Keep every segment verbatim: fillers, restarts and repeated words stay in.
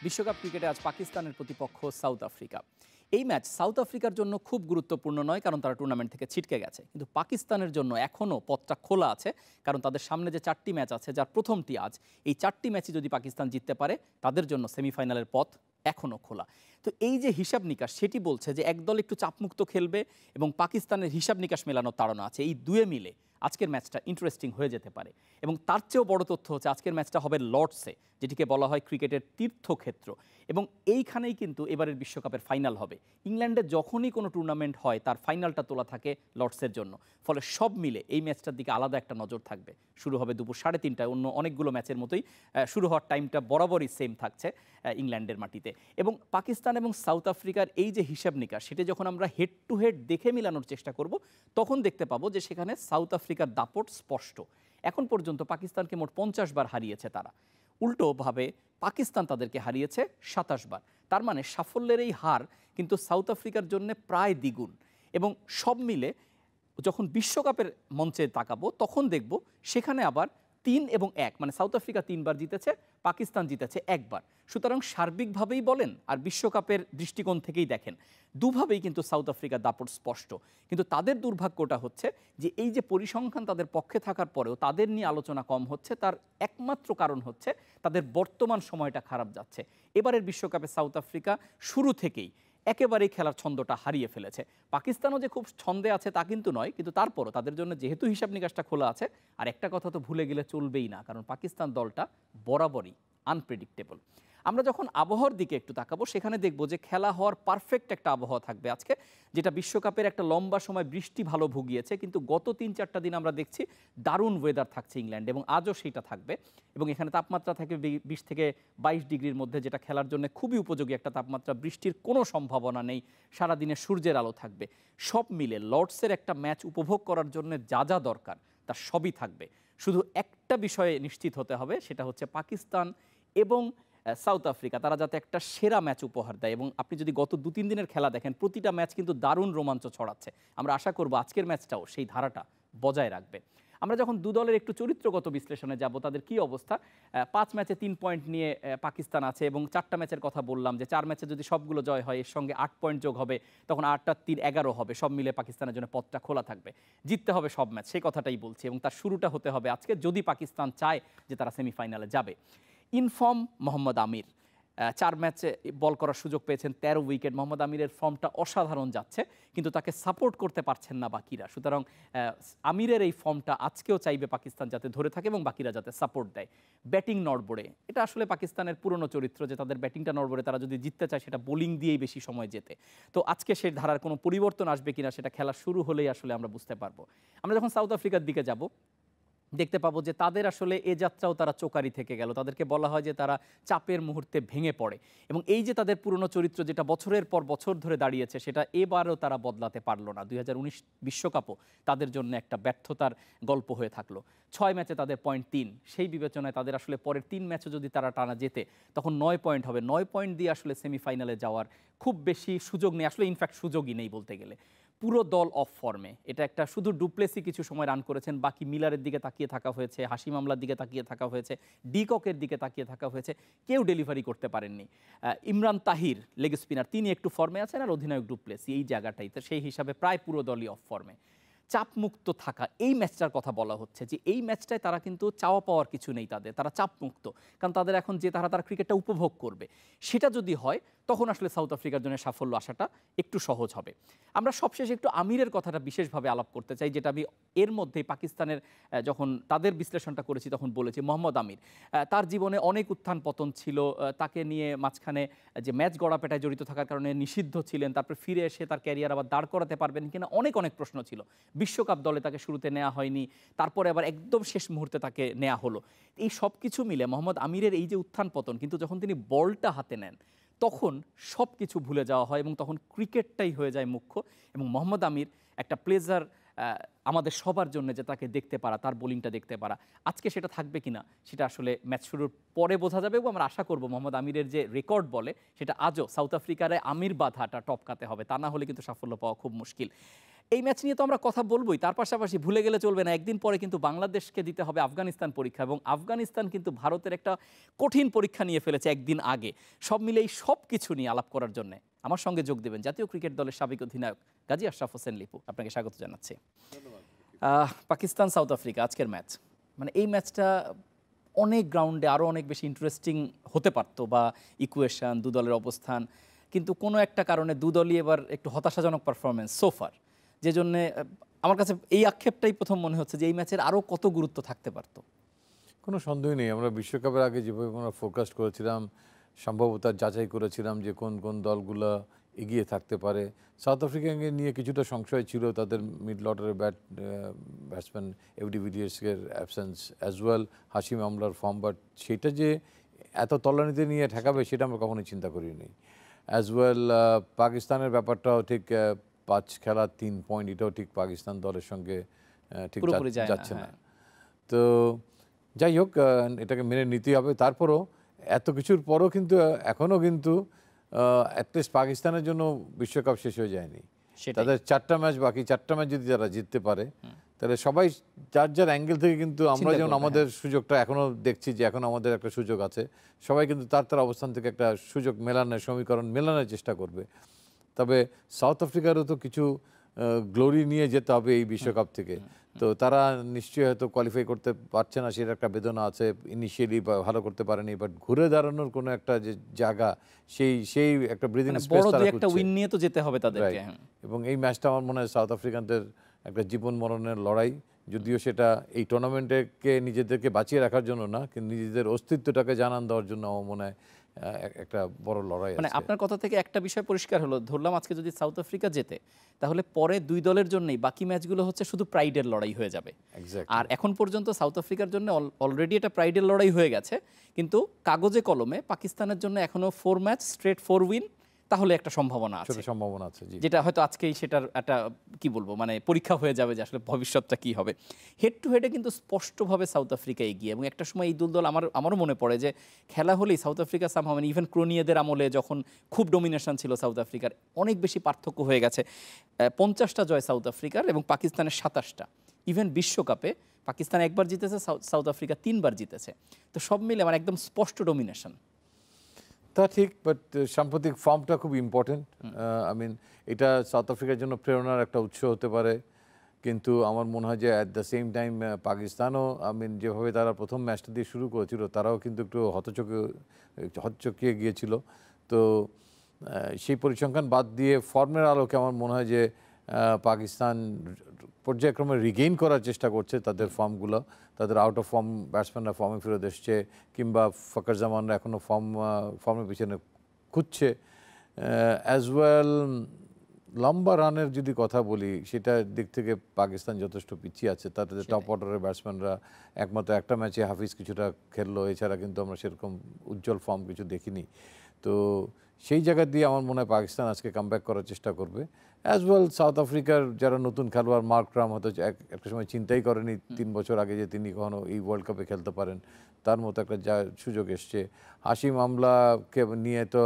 বিশ্বকাপ ক্রিকেটে আজ পাকিস্তানের প্রতিপক্ষ সাউথ আফ্রিকা। এই ম্যাচ সাউথ আফ্রিকার জন্য খুব গুরুত্বপূর্ণ নয়, কারণ তারা টুর্নামেন্ট থেকে ছিটকে গেছে। কিন্তু পাকিস্তানের জন্য এখনও পথটা খোলা আছে, কারণ তাদের সামনে যে চারটি ম্যাচ আছে, যার প্রথমটি আজ, এই চারটি ম্যাচই যদি পাকিস্তান জিততে পারে তাদের জন্য সেমিফাইনালের পথ এখনও খোলা। তো এই যে হিসাব নিকাশ, সেটি বলছে যে একদল একটু চাপমুক্ত খেলবে এবং পাকিস্তানের হিসাব নিকাশ মেলানোর তাড়না আছে। এই দুয়ে মিলে আজকের ম্যাচটা ইন্টারেস্টিং হয়ে যেতে পারে। এবং তার চেয়েও বড় তথ্য হচ্ছে আজকের ম্যাচটা হবে লর্ডসে, যেটিকে বলা হয় ক্রিকেটের তীর্থক্ষেত্র। এবং এইখানেই কিন্তু এবারের বিশ্বকাপের ফাইনাল হবে। ইংল্যান্ডে যখনই কোনো টুর্নামেন্ট হয় তার ফাইনালটা তোলা থাকে লর্ডসের জন্য। ফলে সব মিলে এই ম্যাচটার দিকে আলাদা একটা নজর থাকবে। শুরু হবে দুপুর সাড়ে তিনটায়, অন্য অনেকগুলো ম্যাচের মতোই শুরু হওয়ার টাইমটা বরাবরই সেম থাকছে ইংল্যান্ডের মাটিতে। এবং পাকিস্তান এবং সাউথ আফ্রিকার এই যে হিসাব নিকাশ, সেটা যখন আমরা হেড টু হেড দেখে মিলানোর চেষ্টা করব, তখন দেখতে পাবো যে সেখানে সাউথ আফ্রিকার দাপট স্পষ্ট। এখন পর্যন্ত পাকিস্তানকে মোট পঞ্চাশ বার হারিয়েছে তারা, উল্টোভাবে পাকিস্তান তাদেরকে হারিয়েছে সাতাশ বার। তার মানে সাফল্যের এই হার কিন্তু সাউথ আফ্রিকার জন্য প্রায় দ্বিগুণ। এবং সব মিলে যখন বিশ্বকাপের মঞ্চে তাকাবো, তখন দেখব সেখানে আবার তিন এবং এক, মানে সাউথ আফ্রিকা তিনবার জিতেছে, পাকিস্তান জিতেছে একবার। সুতরাং সার্বিকভাবেই বলেন আর বিশ্বকাপের দৃষ্টিকোণ থেকেই দেখেন, দুভাবেই কিন্তু সাউথ আফ্রিকার দাপট স্পষ্ট। কিন্তু তাদের দুর্ভাগ্যটা হচ্ছে যে এই যে পরিসংখ্যান তাদের পক্ষে থাকার পরেও তাদের নিয়ে আলোচনা কম হচ্ছে, তার একমাত্র কারণ হচ্ছে তাদের বর্তমান সময়টা খারাপ যাচ্ছে। এবারের বিশ্বকাপে সাউথ আফ্রিকা শুরু থেকেই একেবারেই খেলার ছন্দটা হারিয়ে ফেলেছে। পাকিস্তানও যে খুব ছন্দে আছে তা কিন্তু নয়, কিন্তু তারপরও তাদের জন্য যেহেতু হিসাব নিকাশটা খোলা আছে, আর একটা কথা তো ভুলে গেলে চলবেই না, কারণ পাকিস্তান দলটা বরাবরই আনপ্রেডিক্টেবল। আমরা যখন আবহাওয়ার দিকে একটু তাকাবো, সেখানে দেখব যে খেলা হওয়ার পারফেক্ট একটা আবহাওয়া থাকবে আজকে, যেটা বিশ্বকাপের একটা লম্বা সময় বৃষ্টি ভালো ভুগিয়েছে। কিন্তু গত তিন চারটা দিন আমরা দেখছি দারুণ ওয়েদার থাকছে ইংল্যান্ডে, এবং আজও সেইটা থাকবে। এবং এখানে তাপমাত্রা থাকবে বিশ থেকে বাইশ ডিগ্রির মধ্যে, যেটা খেলার জন্য খুবই উপযোগী একটা তাপমাত্রা। বৃষ্টির কোনো সম্ভাবনা নেই, সারাদিনে সূর্যের আলো থাকবে। সব মিলে লর্ডসের একটা ম্যাচ উপভোগ করার জন্য যা যা দরকার তার সবই থাকবে। শুধু একটা বিষয়ে নিশ্চিত হতে হবে, সেটা হচ্ছে পাকিস্তান এবং সাউথ আফ্রিকা তারা যাতে একটা সেরা ম্যাচ উপহার দেয়। এবং আপনি যদি গত দু তিন দিনের খেলা দেখেন, প্রতিটা ম্যাচ কিন্তু দারুণ রোমাঞ্চ ছড়াচ্ছে। আমরা আশা করব আজকের ম্যাচটাও সেই ধারাটা বজায় রাখবে। আমরা যখন দু দলের একটু চরিত্রগত বিশ্লেষণে যাব, তাদের কি অবস্থা, পাঁচ ম্যাচে তিন পয়েন্ট নিয়ে পাকিস্তান আছে, এবং চারটা ম্যাচের কথা বললাম যে চার ম্যাচে যদি সবগুলো জয় হয়, এর সঙ্গে আট পয়েন্ট যোগ হবে, তখন আটটা তিন এগারো হবে। সব মিলে পাকিস্তানের জন্য পথটা খোলা থাকবে। জিততে হবে সব ম্যাচ, সেই কথাটাই বলছি। এবং তার শুরুটা হতে হবে আজকে, যদি পাকিস্তান চায় যে তারা সেমিফাইনালে যাবে। ইনফর্ম মোহাম্মদ আমির চার ম্যাচে বল করার সুযোগ পেয়েছেন, তেরো উইকেট। মোহাম্মদ আমিরের ফর্মটা অসাধারণ যাচ্ছে, কিন্তু তাকে সাপোর্ট করতে পারছেন না বাকিরা। সুতরাং আমিরের এই ফর্মটা আজকেও চাইবে পাকিস্তান যাতে ধরে থাকে এবং বাকিরা যাতে সাপোর্ট দেয়। ব্যাটিং নড়বড়ে, এটা আসলে পাকিস্তানের পুরনো চরিত্র যে তাদের ব্যাটিংটা নড়বড়ে। তারা যদি জিততে চায় সেটা বোলিং দিয়েই বেশি সময় যেতে। তো আজকে সেই ধারার কোনো পরিবর্তন আসবে কিনা সেটা খেলা শুরু হলেই আসলে আমরা বুঝতে পারবো। আমরা যখন সাউথ আফ্রিকার দিকে যাব, দেখতে পাবো যে তাদের আসলে এ যাত্রাও তারা চোকারি থেকে গেল। তাদেরকে বলা হয় যে তারা চাপের মুহূর্তে ভেঙে পড়ে, এবং এই যে তাদের পুরনো চরিত্র যেটা বছরের পর বছর ধরে দাঁড়িয়েছে, সেটা এবারও তারা বদলাতে পারলো না। দুই হাজার উনিশ বিশ্বকাপও তাদের জন্য একটা ব্যর্থতার গল্প হয়ে থাকলো। ছয় ম্যাচে তাদের পয়েন্ট তিন, সেই বিবেচনায় তাদের আসলে পরের তিন ম্যাচে যদি তারা টানা যেতে, তখন নয় পয়েন্ট হবে। নয় পয়েন্ট দিয়ে আসলে সেমিফাইনালে যাওয়ার খুব বেশি সুযোগ নেই, আসলে ইনফ্যাক্ট সুযোগই নেই বলতে গেলে। পুরো দল অফ ফর্মে। এটা একটা শুধু ডুপ্লেসি কিছু সময় রান করেছেন, বাকি মিলারের দিকে তাকিয়ে থাকা হয়েছে, হাসিম আমলার দিকে তাকিয়ে থাকা হয়েছে, ডিককের দিকে তাকিয়ে থাকা হয়েছে, কেউ ডেলিভারি করতে পারেননি। ইমরান তাহির লেগ স্পিনার, তিনি একটু ফর্মে আছেন, আর অধিনায়ক ডুপ্লেসি এই জায়গাটাই। তো সেই হিসাবে প্রায় পুরো দলই অফ ফর্মে। চাপমুক্ত থাকা, এই ম্যাচটার কথা বলা হচ্ছে যে এই ম্যাচটায় তারা কিন্তু চাওয়া পাওয়ার কিছু নেই তাদের, তারা চাপমুক্ত। কারণ তাদের এখন যে তারা তারা ক্রিকেটটা উপভোগ করবে, সেটা যদি হয় তখন আসলে সাউথ আফ্রিকার জন্য সাফল্য আসাটা একটু সহজ হবে। আমরা সবশেষে একটু আমিরের কথাটা বিশেষভাবে আলাপ করতে চাই, যেটা আমি এর মধ্যেই পাকিস্তানের যখন তাদের বিশ্লেষণটা করেছি তখন বলেছি। মোহাম্মদ আমির, তার জীবনে অনেক উত্থান পতন ছিল, তাকে নিয়ে মাঝখানে যে ম্যাচ গড়াপেটায় জড়িত থাকার কারণে নিষিদ্ধ ছিলেন, তারপর ফিরে এসে তার ক্যারিয়ার আবার দাঁড় করাতে পারবেন কিনা, অনেক অনেক প্রশ্ন ছিল। বিশ্বকাপ দলে তাকে শুরুতে নেওয়া হয়নি, তারপরে আবার একদম শেষ মুহূর্তে তাকে নেওয়া হলো। এই সব কিছু মিলে মোহাম্মদ আমিরের এই যে উত্থান পতন, কিন্তু যখন তিনি বলটা হাতে নেন তখন সব কিছু ভুলে যাওয়া হয়, এবং তখন ক্রিকেটটাই হয়ে যায় মুখ্য। এবং মোহাম্মদ আমির একটা প্লেজার আমাদের সবার জন্য, যে তাকে দেখতে পারা, তার বোলিংটা দেখতে পারা। আজকে সেটা থাকবে কিনা সেটা আসলে ম্যাচ শুরুর পরে বোঝা যাবে, এবং আমরা আশা করব মোহাম্মদ আমিরের যে রেকর্ড বলে সেটা আজও সাউথ আফ্রিকার আমির বাধাটা টপকাতে হবে, তা না হলে কিন্তু সাফল্য পাওয়া খুব মুশকিল। এই ম্যাচ নিয়ে তো আমরা কথা বলবোই, তার পাশাপাশি ভুলে গেলে চলবে না, একদিন পরে কিন্তু বাংলাদেশকে দিতে হবে আফগানিস্তান পরীক্ষা, এবং আফগানিস্তান কিন্তু ভারতের একটা কঠিন পরীক্ষা নিয়ে ফেলেছে একদিন আগে। সব মিলে এই সব কিছু নিয়ে আলাপ করার জন্য আমার সঙ্গে যোগ দেবেন জাতীয় ক্রিকেট দলের সাবেক অধিনায়ক গাজী আশরাফ হোসেন লিপু। আপনাকে স্বাগত জানাচ্ছি। আহ, পাকিস্তান সাউথ আফ্রিকা আজকের ম্যাচ, মানে এই ম্যাচটা অনেক গ্রাউন্ডে আরও অনেক বেশি ইন্টারেস্টিং হতে পারতো, বা ইকুয়েশন দু দলের অবস্থান, কিন্তু কোনো একটা কারণে দু দলই এবার একটু হতাশাজনক পারফরমেন্স সোফার, যে জন্যে আমার কাছে এই আক্ষেপটাই প্রথম মনে হচ্ছে যে এই ম্যাচের আরও কত গুরুত্ব থাকতে পারতো। কোনো সন্দেহ নেই, আমরা বিশ্বকাপের আগে যেভাবে আমরা ফোকাস করেছিলাম, সম্ভবত যাচাই করেছিলাম যে কোন কোন দলগুলো এগিয়ে থাকতে পারে। সাউথ আফ্রিকাকে নিয়ে কিছুটা সংশয় ছিল, তাদের মিডল অর্ডারের ব্যাট ব্যাটসম্যান এভডি ভিলিয়ার্সের অ্যাবসেন্স অ্যাজ ওয়েল হাশিম আমলার ফর্ম, বাট সেটা যে এত তলানিতে নিয়ে ঠেকাবে সেটা আমরা কখনোই চিন্তা করিনি। অ্যাজ ওয়েল পাকিস্তানের ব্যাপারটাও ঠিক পাঁচ খেলা তিন পয়েন্ট, এটাও ঠিক পাকিস্তান দলের সঙ্গে ঠিক যাচ্ছে না। তো যাই হোক, এটাকে মেনে নিতেই হবে। তারপরও এত কিছুর পরও কিন্তু এখনও কিন্তু অ্যাটলিস্ট পাকিস্তানের জন্য বিশ্বকাপ শেষ হয়ে যায়নি। তাদের চারটা ম্যাচ বাকি, চারটা ম্যাচ যদি তারা জিততে পারে তাহলে সবাই যার যার অ্যাঙ্গেল থেকে, কিন্তু আমরা যেমন আমাদের সুযোগটা এখনও দেখছি যে এখন আমাদের একটা সুযোগ আছে, সবাই কিন্তু তার তার অবস্থান থেকে একটা সুযোগ মেলানোর, সমীকরণ মেলানোর চেষ্টা করবে। তবে সাউথ আফ্রিকারও তো কিছু গ্লোরি নিয়ে যেতে হবে এই বিশ্বকাপ থেকে, তো তারা নিশ্চয়ই হয়তো কোয়ালিফাই করতে পারছে না, সেটা একটা বেদনা আছে। ইনিশিয়ালি ভালো করতে পারেনি, বাট ঘুরে দাঁড়ানোর কোনো একটা যে জায়গা, সেই সেই একটা ব্রিদিং স্পেস তারা একটা উইন নিয়ে তো যেতে হবে তাদেরকে। এবং এই ম্যাচটা আমার মনে হয় সাউথ আফ্রিকানদের একটা জীবন মরণের লড়াই, যদিও সেটা এই টুর্নামেন্টকে নিজেদেরকে বাঁচিয়ে রাখার জন্য না, কিন্তু নিজেদের অস্তিত্বটাকে জানান দেওয়ার জন্য আমার মনে হয় একটা বড় লড়াই। মানে আপনার কথা থেকে একটা বিষয় পরিষ্কার হলো, ধরলাম আজকে যদি সাউথ আফ্রিকা জেতে, তাহলে পরে দুই দলের জন্যই বাকি ম্যাচগুলো হচ্ছে শুধু প্রাইডের লড়াই হয়ে যাবে। আর এখন পর্যন্ত সাউথ আফ্রিকার জন্য অলরেডি এটা প্রাইডের লড়াই হয়ে গেছে, কিন্তু কাগজে কলমে পাকিস্তানের জন্য এখনো four match straight four win, তাহলে একটা সম্ভাবনা আছে, সম্ভাবনা আছে যেটা হয়তো আজকেই সেটার একটা কি বলবো মানে পরীক্ষা হয়ে যাবে যে আসলে ভবিষ্যৎটা কি হবে। হেড টু হেডে কিন্তু স্পষ্টভাবে সাউথ আফ্রিকা এগিয়ে, এবং একটা সময় এই দুল দল আমার আমারও মনে পড়ে যে খেলা হলেই সাউথ আফ্রিকা সামহাও, মানে ইভেন ক্রোনিয়াদের আমলে যখন খুব ডমিনেশন ছিল সাউথ আফ্রিকার, অনেক বেশি পার্থক্য হয়ে গেছে। পঞ্চাশটা জয় সাউথ আফ্রিকার এবং পাকিস্তানের সাতাশটা। ইভেন বিশ্বকাপে পাকিস্তান একবার জিতেছে, সাউথ আফ্রিকা তিনবার জিতেছে। তো সব মিলে আমার একদম স্পষ্ট ডমিনেশন। তা ঠিক, বাট সাম্প্রতিক ফর্মটা খুব ইম্পর্টেন্ট। আই মিন এটা সাউথ আফ্রিকার জন্য প্রেরণার একটা উৎস হতে পারে, কিন্তু আমার মনে হয় যে অ্যাট দ্য সেম টাইম পাকিস্তানও, আই মিন যেভাবে তারা প্রথম ম্যাচটা দিয়ে শুরু করেছিল, তারাও কিন্তু একটু হতচকে হতচকিয়ে গিয়েছিল। তো সেই পরিসংখ্যান বাদ দিয়ে ফর্মের আলোকে আমার মনে হয় যে পাকিস্তান পর্যায়ক্রমে রিগেইন করার চেষ্টা করছে তাদের ফর্মগুলো। তাদের আউট অফ ফর্ম ব্যাটসম্যানরা ফর্মে ফেরত এসছে, কিংবা ফকর জামানরা এখনও ফর্ম ফর্মের পিছনে খুঁজছে। অ্যাজ ওয়েল লম্বা রানের যদি কথা বলি, সেটার দিক থেকে পাকিস্তান যথেষ্ট পিছিয়ে আছে। তাদের টপ অর্ডারের ব্যাটসম্যানরা একমাত্র একটা ম্যাচে হাফিজ কিছুটা খেললো, এছাড়া কিন্তু আমরা সেরকম উজ্জ্বল ফর্ম কিছু দেখিনি। তো সেই জায়গা দিয়ে আমার মনে হয় পাকিস্তান আজকে কামব্যাক করার চেষ্টা করবে। অ্যাজ ওয়েল সাউথ আফ্রিকার যারা নতুন খেলোয়াড়, মার্ক ক্রাম হয়তো একটা সময় চিন্তাই করেনি তিন বছর আগে যে তিনি কখনো এই ওয়ার্ল্ড কাপে খেলতে পারেন, তার মতো একটা যা সুযোগ এসছে। হাশিম আমলাকে নিয়ে তো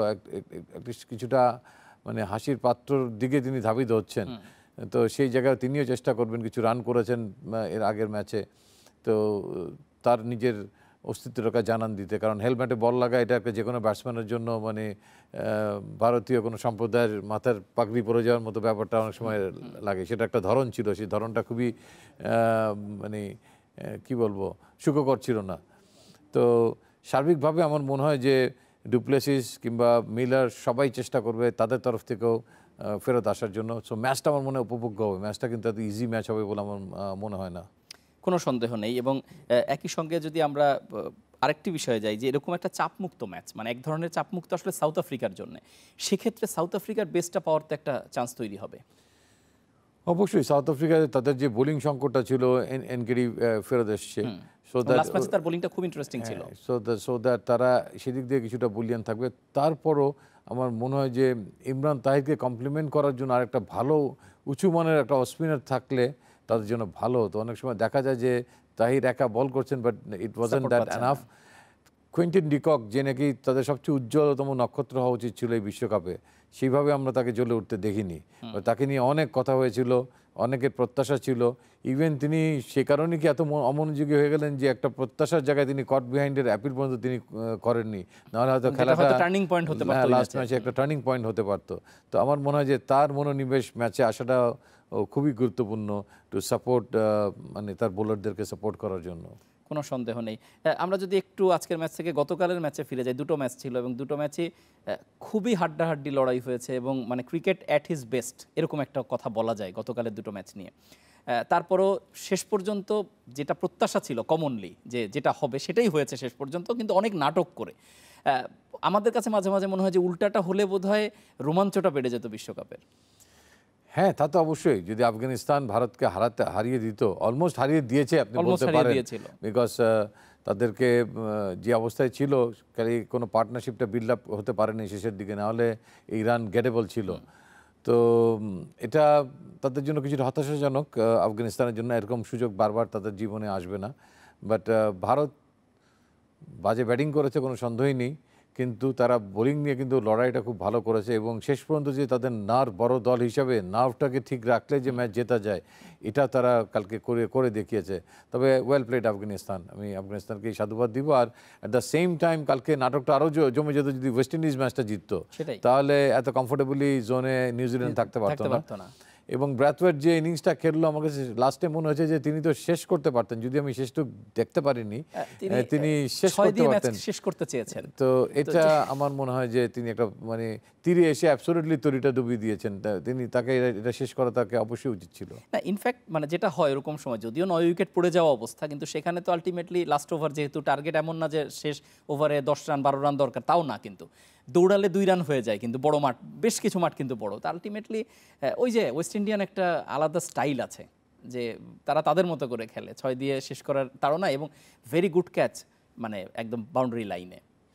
কিছুটা মানে হাসির পাত্রর দিকে তিনি ধাবিত হচ্ছেন, তো সেই জায়গায় তিনিও চেষ্টা করবেন, কিছু রান করেছেন এর আগের ম্যাচে, তো তার নিজের অস্তিত্বটাকে জানান দিতে। কারণ হেলমেটে বল লাগা এটা একটা যে কোনো ব্যাটসম্যানের জন্য মানে ভারতীয় কোনো সম্প্রদায়ের মাথার পাগড়ি পরে যাওয়ার মতো ব্যাপারটা অনেক সময় লাগে, সেটা একটা ধরন ছিল, সেই ধরনটা খুবই মানে কি বলবো সুখকর ছিল না। তো সার্বিকভাবে আমার মনে হয় যে ডুপ্লেসিস কিংবা মিলার সবাই চেষ্টা করবে তাদের তরফ থেকেও ফেরত আসার জন্য। সো ম্যাচটা আমার মনে হয় উপভোগ্য হবে, ম্যাচটা কিন্তু এত ইজি ম্যাচ হবে বলে আমার মনে হয় না, কোনো সন্দেহ নেই। এবং একই সঙ্গে যদি আমরা আরেকটি বিষয়ে যাই, যে এরকম একটা চাপমুক্ত ম্যাচ, মানে এক ধরনের চাপমুক্ত আসলে সাউথ আফ্রিকার জন্য, সেক্ষেত্রে সাউথ আফ্রিকার বেস্টটা পাওয়ার তো একটা চান্স তৈরি হবে। অবশ্যই সাউথ আফ্রিকায় তাদের যে বোলিং সংকটটা ছিল, এনকেডি ফেরত এসছে, সো দ্যাট তার বোলিংটা খুব ইন্টারেস্টিং ছিল, সো সো দ্যাট তারা সেদিক দিয়ে কিছুটা বুলিয়ান থাকবে। তারপরও আমার মনে হয় যে ইমরান তাহিরকে কমপ্লিমেন্ট করার জন্য আরেকটা ভালো উঁচু মানের একটা স্পিনার থাকলে তাদের জন্য ভালো হতো। অনেক সময় দেখা যায় যে তাহির একা বল করছেন, but it wasn't that enough. Quinton de Kock, যে নাকি তাদের সবচেয়ে উজ্জ্বলতম নক্ষত্র হওয়া উচিত ছিল এই বিশ্বকাপে, সেইভাবে আমরা তাকে জ্বলে উঠতে দেখিনি। তাকে নিয়ে অনেক কথা হয়েছিল, অনেকের প্রত্যাশা ছিল। ইভেন তিনি সে কারণে কি এত ম- অমনোযোগী হয়ে গেলেন যে একটা প্রত্যাশার জায়গায় তিনি কট বিহাইন্ডের অ্যাপিল পর্যন্ত তিনি আহ, করেননি, নাহলে হয়তো যেটা খেলাটা হয়তো টার্নিং পয়েন্ট হতে পারতো ওই লাস্ট ম্যাচে। ম্যাচে একটা টার্নিং পয়েন্ট হতে পারতো। তো আমার মনে হয় যে তার মনোনিবেশ ম্যাচে আসাটা ও, খুবই গুরুত্বপূর্ণ টু সাপোর্ট, মানে তার বোলারদেরকে সাপোর্ট করার জন্য। কোনো সন্দেহ নেই। আহ, আমরা যদি একটু আজকের ম্যাচ থেকে গতকালের ম্যাচে ফিরে যাই, দুটো ম্যাচ ছিল এবং দুটো ম্যাচে খুবই হাড্ডাহাড্ডি লড়াই হয়েছে এবং মানে ক্রিকেট অ্যাট হিজ বেস্ট এরকম একটা কথা বলা যায় গতকালের দুটো ম্যাচ নিয়ে। আহ, তারপরও শেষ পর্যন্ত যেটা প্রত্যাশা ছিল কমনলি যে যেটা হবে সেটাই হয়েছে শেষ পর্যন্ত, কিন্তু অনেক নাটক করে। আহ, আমাদের কাছে মাঝে মাঝে মনে হয় যে উল্টাটা হলে বোধহয় রোমাঞ্চটা বেড়ে যেত বিশ্বকাপের। হ্যাঁ, তা তো অবশ্যই। যদি আফগানিস্তান ভারতকে হারাতে হারিয়ে দিত, অলমোস্ট হারিয়ে দিয়েছে আপনি Almost বলতে হারিয়ে পারেন, দিয়েছিল। বিকজ তাদেরকে আহ, যে অবস্থায় ছিল, খালি কোনো পার্টনারশিপটা বিল্ড আপ হতে পারেনি শেষের দিকে, না হলে ইরান গেটেবল ছিল। তো উম, এটা তাদের জন্য কিছুটা হতাশাজনক। আহ, আফগানিস্তানের জন্য এরকম সুযোগ বারবার তাদের জীবনে আসবে না। বাট ভারত বাজে ব্যাটিং করেছে, কোনো সন্দেহই নেই, কিন্তু তারা বোলিং নিয়ে কিন্তু লড়াইটা খুব ভালো করেছে এবং শেষ পর্যন্ত যে তাদের নার্ভ, বড় দল হিসাবে নার্ভটাকে ঠিক রাখলে যে ম্যাচ জেতা যায়, এটা তারা কালকে করে করে দেখিয়েছে। তবে ওয়েল প্লেড আফগানিস্তান, আমি আফগানিস্তানকে সাধুবাদ দিব। আর অ্যাট দ্য সেম টাইম কালকে নাটকটা আরও জমে যেত যদি ওয়েস্ট ইন্ডিজ ম্যাচটা জিততো, সেটাই। তাহলে এত কমফোর্টেবলি জোনে নিউজিল্যান্ড থাকতে পারতো থাকতে না। পারতো না। এবং ব্র্যাথওয়েট যে ইনিংসটা খেললো, আমার কাছে লাস্টে মনে হয়েছে যে তিনি তো শেষ করতে পারতেন, যদি আমি শেষটুক দেখতে পারিনি, আহ, তিনি, আহ, তিনি আহ, শেষ ছয় করতে দিয়ে ম্যাচ পারতেন। শেষ করতে চেয়েছেন। তো এটা আমার মনে হয় যে তিনি একটা মানে তীরে এসে অ্যাবসলিউটলি তরিটা ডুবিয়ে দিয়েছেন। তা- তিনি তাকে এটা- এটা শেষ করা তাকে অবশ্যই উচিত ছিল। না, ইনফ্যাক্ট মানে যেটা হয় এরকম সময়, যদিও নয় উইকেট পড়ে যাওয়া অবস্থা, কিন্তু সেখানে তো আলটিমেটলি লাস্ট ওভার, যেহেতু টার্গেট এমন না যে শেষ ওভারে দশ রান বারো রান দরকার, তাও না, কিন্তু দৌড়ালে দুই রান হয়ে যায়, কিন্তু বড় মাঠ, বেশ কিছু মাঠ কিন্তু বড়। তা আলটিমেটলি ওই যে ওয়েস্ট ইন্ডিয়ান একটা আলাদা স্টাইল আছে যে তারা তাদের মতো করে খেলে, ছয় দিয়ে শেষ করার তাড়না এবং ভেরি গুড ক্যাচ, মানে একদম বাউন্ডারি লাইনে।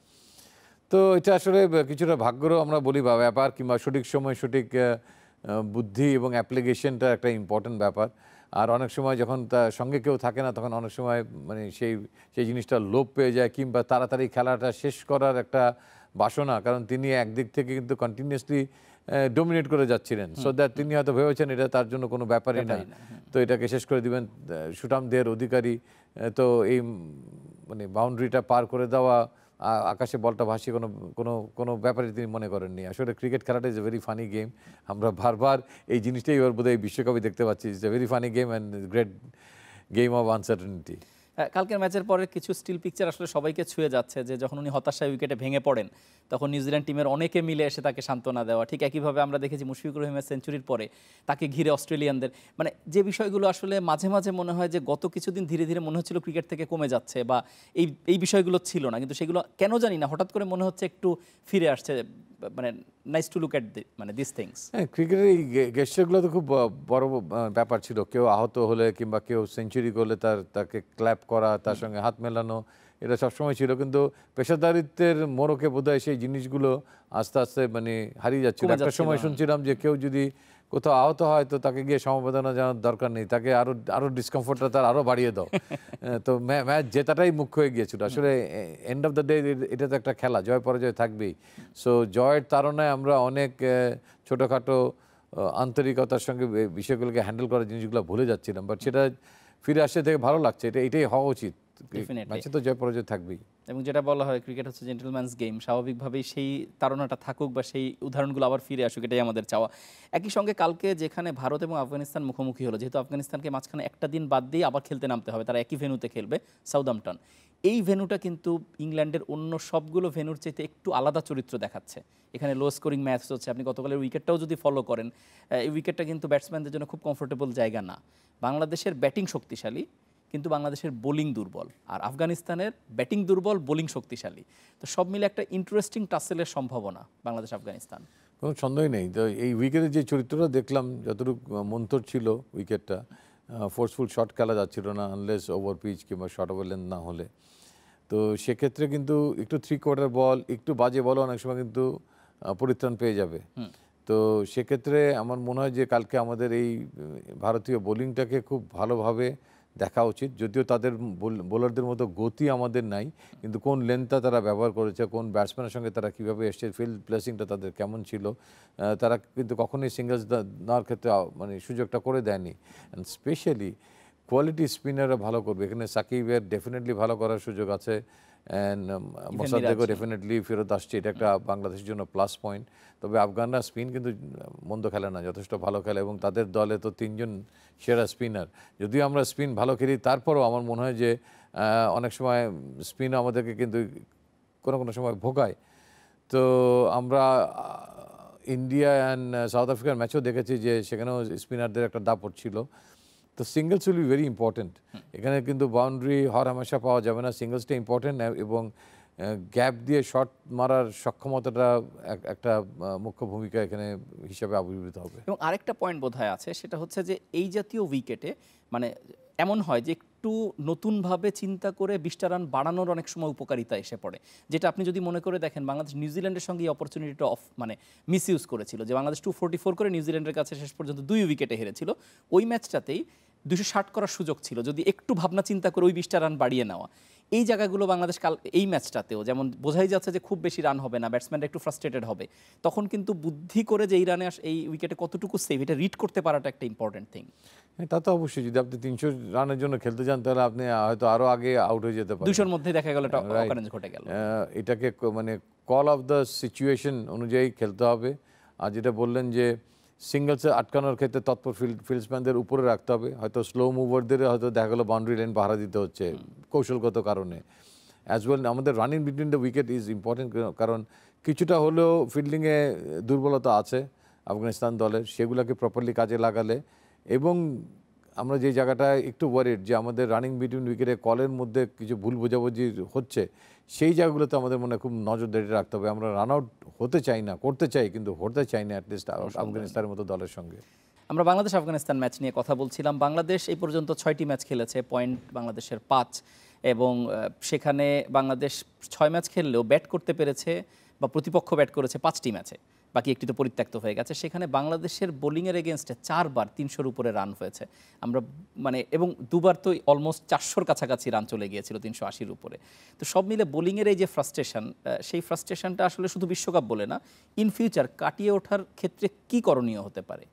তো এটা আসলে কিছুটা ভাগ্যরও আমরা বলি বা ব্যাপার, কিংবা সঠিক সময় সঠিক আহ, আহ, বুদ্ধি এবং অ্যাপ্লিকেশনটা একটা ইম্পর্টেন্ট ব্যাপার। আর অনেক সময় যখন তার সঙ্গে কেউ থাকে না, তখন অনেক সময় মানে সেই সেই জিনিসটা লোপ পেয়ে যায়, কিংবা তাড়াতাড়ি খেলাটা শেষ করার একটা বাসনা। কারণ তিনি একদিক থেকে কিন্তু কন্টিনিউয়াসলি ডোমিনেট করে যাচ্ছিলেন, সো দ্যাট তিনি হয়তো ভেবেছেন এটা তার জন্য কোনো ব্যাপারই না, তো এটাকে শেষ করে দিবেন। সুঠাম দেহের অধিকারী, আহ, তো এই উম, মানে বাউন্ডারিটা পার করে দেওয়া, আ- আকাশে বলটা ভাসিয়ে কোনো কোনো কোনো ব্যাপারে তিনি মনে করেননি। আসলে ক্রিকেট খেলাটা is a very funny game. আমরা বারবার এই জিনিসটাই এবার বোধহয় বিশ্বকাপে দেখতে পাচ্ছি। It's a very funny game and great game of uncertainty. Ah, কালকের ম্যাচের পরে কিছু স্টিল পিকচার আসলে সবাইকে ছুঁয়ে যাচ্ছে, যে যখন উনি হতাশায় উইকেটে ভেঙে পড়েন, তখন নিউজিল্যান্ড টিমের অনেকে মিলে এসে তাকে সান্ত্বনা দেওয়া। ঠিক একইভাবে আমরা দেখেছি মুশফিকুর রহিমের সেঞ্চুরির পরে তাকে ঘিরে অস্ট্রেলিয়ানদের, মানে যে বিষয়গুলো আসলে মাঝে মাঝে মনে হয় যে গত কিছুদিন ধীরে ধীরে মনে হচ্ছিল ক্রিকেট থেকে কমে যাচ্ছে, বা এই এই বিষয়গুলো ছিল না, কিন্তু সেগুলো কেন জানি না হঠাৎ করে মনে হচ্ছে একটু ফিরে আসছে। মানে নাইস টু লুক অ্যাট মানে দিস থিংস। হ্যাঁ, ক্রিকেটের এই গেস্টারগুলো তো খুব ব- বড় ব- ব্যাপার ছিল। কেউ আহত হলে কিংবা কেউ সেঞ্চুরি করলে তার তাকে ক্ল্যাপ করা, তার সঙ্গে হাত মেলানো, এটা সবসময় ছিল। কিন্তু পেশাদারিত্বের মোড়কে বোধহয় সেই জিনিসগুলো আস্তে আস্তে মানে হারিয়ে যাচ্ছিল। কমে একটা যাচ্ছিল, সময় হ্যাঁ। শুনছিলাম যে কেউ যদি কোথাও আহত হয়, তো তাকে গিয়ে সমবেদনা জানার দরকার নেই, তাকে আরো আরো ডিসকমফোর্টটা তার আরো বাড়িয়ে দাও। আহ, তো ম্যাচ জেতাটাই মুখ্য হয়ে গিয়েছিল। আসলে এন্ড অফ দ্য ডে এটা তো একটা খেলা, জয় পরাজয় থাকবেই। সো জয়ের তাড়নায় আমরা অনেক আহ, ছোটোখাটো আহ, আন্তরিকতার সঙ্গে বে- বিষয়গুলোকে হ্যান্ডেল করার জিনিসগুলো ভুলে যাচ্ছিলাম। বাট সেটা ফিরে আসছে থেকে ভালো লাগছে। এটা এটাই হওয়া উচিত। Definitely. ম্যাচে তো জয় পরাজয় থাকবেই। এবং যেটা বলা হয় ক্রিকেট হচ্ছে জেন্টলম্যানস গেম, স্বাভাবিকভাবেই সেই তাড়নাটা থাকুক বা সেই উদাহরণগুলো আবার ফিরে আসুক, এটাই আমাদের চাওয়া। একই সঙ্গে কালকে যেখানে ভারত এবং আফগানিস্তান মুখোমুখি হলো, যেহেতু আফগানিস্তানকে মাঝখানে একটা দিন বাদ দিয়ে আবার খেলতে নামতে হবে, তারা একই ভেন্যুতে খেলবে, সাউদাম্পটন। এই ভেন্যুটা কিন্তু ইংল্যান্ডের অন্য সবগুলো ভেন্যুর চাইতে একটু আলাদা চরিত্র দেখাচ্ছে। এখানে লো স্কোরিং ম্যাচ হচ্ছে, আপনি গতকালের উইকেটটাও যদি ফলো করেন, আহ, এই উইকেটটা কিন্তু ব্যাটসম্যানদের জন্য খুব কমফোর্টেবল জায়গা না। বাংলাদেশের ব্যাটিং শক্তিশালী, কিন্তু বাংলাদেশের বোলিং দুর্বল, আর আফগানিস্তানের ব্যাটিং দুর্বল, বোলিং শক্তিশালী। তো সব মিলে একটা ইন্টারেস্টিং টাসেলের সম্ভাবনা বাংলাদেশ আফগানিস্তান। কোনো সন্দেহই নেই। তো এই উইকেটের যে চরিত্রটা দেখলাম, যতটুকু মন্তর ছিল উইকেটটা, ফোর্সফুল শট খেলা যাচ্ছিল না আনলেস ওভার পিচ কিংবা শর্ট ওভার লেন্থ না হলে। তো সেক্ষেত্রে কিন্তু একটু থ্রি কোয়ার্টার বল, একটু বাজে বল অনেক সময় কিন্তু আহ, পরিত্রাণ পেয়ে যাবে। তো সেক্ষেত্রে আমার মনে হয় যে কালকে আমাদের এই উম, ভারতীয় বোলিংটাকে খুব ভালোভাবে দেখা উচিত। যদিও তাদের বোলারদের মতো গতি আমাদের নাই, কিন্তু কোন লেন্থটা তারা ব্যবহার করেছে, কোন ব্যাটসম্যানের সঙ্গে তারা কীভাবে এসছে, ফিল্ড প্লেসিংটা তাদের কেমন ছিল, তারা কিন্তু কখনোই সিঙ্গলস নেওয়ার ক্ষেত্রে মানে সুযোগটা করে দেয়নি। অ্যান্ড স্পেশালি কোয়ালিটি স্পিনাররা ভালো করবে। এখানে সাকিবের ডেফিনেটলি ভালো করার সুযোগ আছে, অ্যান্ড মোসাদ্দেকও ডেফিনেটলি ফেরত আসছে, এটা একটা বাংলাদেশের জন্য প্লাস পয়েন্ট। তবে আফগানরা স্পিন কিন্তু মন্দ খেলে না, যথেষ্ট ভালো খেলে, এবং তাদের দলে তো তিনজন সেরা স্পিনার। যদিও আমরা স্পিন ভালো খেলি, তারপরও আমার মনে হয় যে অনেক সময় স্পিনও আমাদেরকে কিন্তু কোনো কোনো সময় ভোগায়। তো আমরা ইন্ডিয়া অ্যান্ড সাউথ আফ্রিকার ম্যাচও দেখেছি যে সেখানেও স্পিনারদের একটা দাপট ছিল। তো singles will be very important. এখানে কিন্তু বাউন্ডারি হর হামেশা পাওয়া যাবে না, সিঙ্গলসটা ইম্পর্টেন্ট, এবং গ্যাপ দিয়ে শট মারার সক্ষমতাটা একটা মুখ্য ভূমিকা এখানে হিসাবে আবির্ভূত হবে। এবং আরেকটা পয়েন্ট বোধহয় আছে, সেটা হচ্ছে যে এই জাতীয় উইকেটে মানে এমন হয় যে একটু নতুনভাবে চিন্তা করে বিশটা রান বাড়ানোর অনেক সময় উপকারিতা এসে পড়ে, যেটা আপনি যদি মনে করে দেখেন বাংলাদেশ নিউজিল্যান্ডের সঙ্গে এই অপরচুনিটিটা অফ মানে মিস ইউজ করেছিল, যে বাংলাদেশ টু ফোর্টি ফোর করে নিউজিল্যান্ডের কাছে শেষ পর্যন্ত দুই উইকেটে হেরেছিল। ওই ম্যাচটাতেই দুশো ষাট করার সুযোগ ছিল, যদি একটু ভাবনা চিন্তা করে ওই বিশটা রান বাড়িয়ে নেওয়া। এই জায়গাগুলো বাংলাদেশ কাল এই ম্যাচটাতেও যেমন বোঝাই যাচ্ছে যে খুব বেশি রান হবে না, ব্যাটসম্যানরা একটু ফ্রাস্ট্রেটেড হবে, তখন কিন্তু বুদ্ধি করে যে এই রানে এই উইকেটে কতটুকু সেভ এটা রিড করতে পারাটা একটা ইম্পর্টেন্ট থিং। হ্যাঁ, তা তো অবশ্যই। যদি আপনি তিনশো রানের জন্য খেলতে যান তাহলে আপনি হয়তো আরও আগে আউট হয়ে যেতে পারেন, দুশোর মধ্যে দেখা গেল একটা অকারেন্স ঘটে গেল। এটাকে মানে কল অফ দ্য সিচুয়েশন অনুযায়ী খেলতে হবে। আর যেটা বললেন যে সিঙ্গলসে আটকানোর ক্ষেত্রে তৎপর ফিল্ড ফিল্ডসম্যানদের উপরে রাখতে হবে, হয়তো স্লো মুভারদের হয়তো দেখা গেলো বাউন্ডারি লাইন পাহারা দিতে হচ্ছে কৌশলগত কারণে। অ্যাজ ওয়েল আমাদের running between the wicket is important, কারণ কিছুটা হলেও ফিল্ডিংয়ে দুর্বলতা আছে আফগানিস্তান দলের, সেগুলোকে প্রপারলি কাজে লাগালে, এবং আমরা যে জায়গাটায় একটু ওয়ারিড যে আমাদের রানিং বিটুইন উইকেটে কলের মধ্যে কিছু ভুল বোঝাবুঝি হচ্ছে, সেই জায়গাগুলোতে আমাদের মনে খুব নজরদারি রাখতে হবে। আমরা রান আউট হতে চাই না, করতে চাই কিন্তু হতে চাই না অ্যাটলিস্ট আফগানিস্তানের মতো দলের সঙ্গে। আমরা বাংলাদেশ আফগানিস্তান ম্যাচ নিয়ে কথা বলছিলাম। বাংলাদেশ এই পর্যন্ত ছয়টি ম্যাচ খেলেছে, পয়েন্ট বাংলাদেশের পাঁচ, এবং সেখানে বাংলাদেশ ছয় ম্যাচ খেললেও ব্যাট করতে পেরেছে বা প্রতিপক্ষ ব্যাট করেছে পাঁচটি ম্যাচে, বাকি একটি তো পরিত্যক্ত হয়ে গেছে। সেখানে বাংলাদেশের বোলিংয়ের এগেনস্টে চারবার তিনশোর উপরে রান হয়েছে আমরা মানে, এবং দুবার তো অলমোস্ট চারশোর কাছাকাছি রান চলে গিয়েছিল, তিনশো আশির উপরে। তো সব মিলে বোলিংয়ের এই যে ফ্রাস্ট্রেশন, সেই ফ্রাস্ট্রেশনটা আসলে শুধু বিশ্বকাপ বলে না, ইন ফিউচার কাটিয়ে ওঠার ক্ষেত্রে কি করণীয় হতে পারে?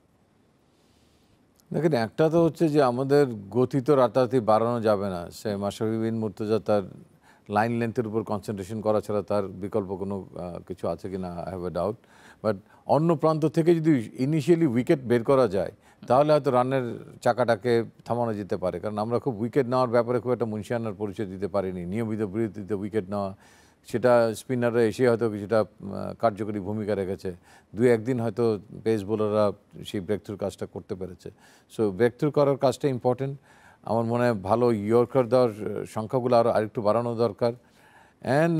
দেখেন, একটা তো হচ্ছে যে আমাদের গতি তো রাতারাতি বাড়ানো যাবে না। সে মাশরাফি বিন মুর্তজা তার লাইন লেন্থের উপর কনসেন্ট্রেশন করা ছাড়া তার বিকল্প কোনো কিছু আছে কি না, I have a doubt. But অন্য প্রান্ত থেকে যদি ইনিশিয়ালি উইকেট বের করা যায় তাহলে হয়তো রানের চাকাটাকে থামানো যেতে পারে, কারণ আমরা খুব উইকেট নেওয়ার ব্যাপারে খুব একটা মুনশিয়ানার পরিচয় দিতে পারিনি। নিয়মিত বিরতিতে উইকেট নেওয়া, সেটা স্পিনাররা এসে হয়তো কিছুটা কার্যকরী ভূমিকা রেখেছে। দুই একদিন হয়তো পেস বোলাররা সেই ব্রেকথ্রুর কাজটা করতে পেরেছে। সো ব্রেকথ্রু করার কাজটা ইম্পর্টেন্ট। আমার মনে হয় ভালো ইয়র্কার দেওয়ার সংখ্যাগুলো আরও আরেকটু বাড়ানো দরকার। অ্যান্ড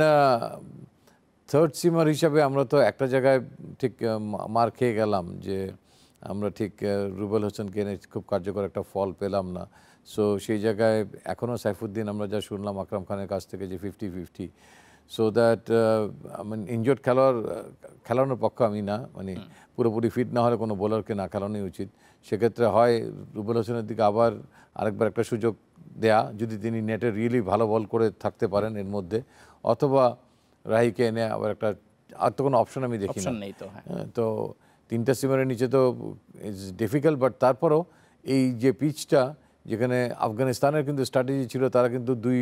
থার্ড সিমার হিসাবে আমরা তো একটা জায়গায় ঠিক মার খেয়ে গেলাম যে আমরা ঠিক রুবেল হোসেনকে এনে খুব কার্যকর একটা ফল পেলাম না। সো সেই জায়গায় এখনও সাইফুদ্দিন আমরা যা শুনলাম আকরাম খানের কাছ থেকে যে ফিফটি ফিফটি, সো দ্যাট মানে ইনজোর্ড খেলোয়াড় খেলানোর পক্ষে আমি না, মানে পুরোপুরি ফিট না হলে কোনো বোলারকে না খেলানোই উচিত। সেক্ষেত্রে হয় রুবেল হোসেনের দিকে আবার আরেকবার একটা সুযোগ দেয়া, যদি তিনি নেটে রিয়েলি ভালো বল করে থাকতে পারেন এর মধ্যে, অথবা রাহিকে এনে আবার একটা, আর তো কোনো অপশন আমি দেখি না। তো তিনটা সিমারের নিচে তো ইজ ডিফিকাল্ট, বাট তারপরও এই যে পিচটা যেখানে আফগানিস্তানের কিন্তু স্ট্র্যাটেজি ছিল, তারা কিন্তু দুই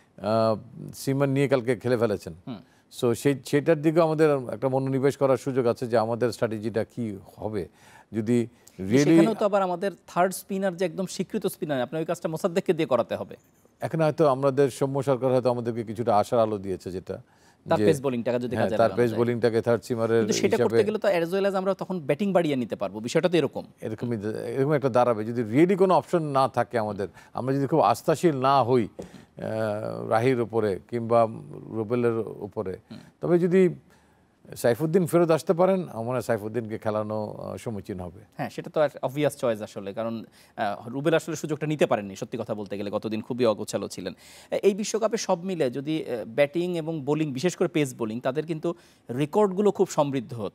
সিমার নিয়ে কালকে খেলে ফেলেছেন। সো সেই সেটার দিকেও আমাদের একটা মনোনিবেশ করার সুযোগ আছে যে আমাদের স্ট্র্যাটেজিটা কি হবে। যদি রিয়েলি তো আবার আমাদের থার্ড স্পিনার যে একদম স্বীকৃত স্পিনার, আপনার ওই কাজটা মোসাদ্দেককে দিয়ে করাতে হবে। এখন হয়তো আমাদের সৌম্য সরকার হয়তো আমাদেরকে কিছুটা আশার আলো দিয়েছে, যেটা তার পেস বোলিংটাকে যদি কাজে লাগানো যায়, তার পেস বোলিংটাকে থার্ড সিমারের হিসেবে, সেটা করতে গেলে তো অ্যাজ ওয়েল অ্যাজ আমরা তখন ব্যাটিং বাড়িয়ে নিতে পারবো। বিষয়টা তো এরকম এরকমই এরকম একটা দাঁড়াবে যদি রিয়েলি কোনো অপশন না থাকে আমাদের, আমরা যদি খুব আস্থাশীল না হই রাহির উপরে কিংবা রুবেলের উপরে। তবে যদি সাইফুদ্দিন ফেরত আসতে পারেন, আমার মনে হয় সাইফুদ্দিনকে খেলানো সমীচীন হবে। হ্যাঁ, সেটা তো অবভিয়াস চয়েস আসলে, কারণ রুবেল আসলে সুযোগটা নিতে পারেননি সত্যি কথা বলতে গেলে, গতদিন খুবই অগোছালো ছিলেন। এই বিশ্বকাপে সব মিলে যদি ব্যাটিং এবং বোলিং, বিশেষ করে পেস বোলিং, তাদের কিন্তু রেকর্ডগুলো খুব সমৃদ্ধ হচ্ছে।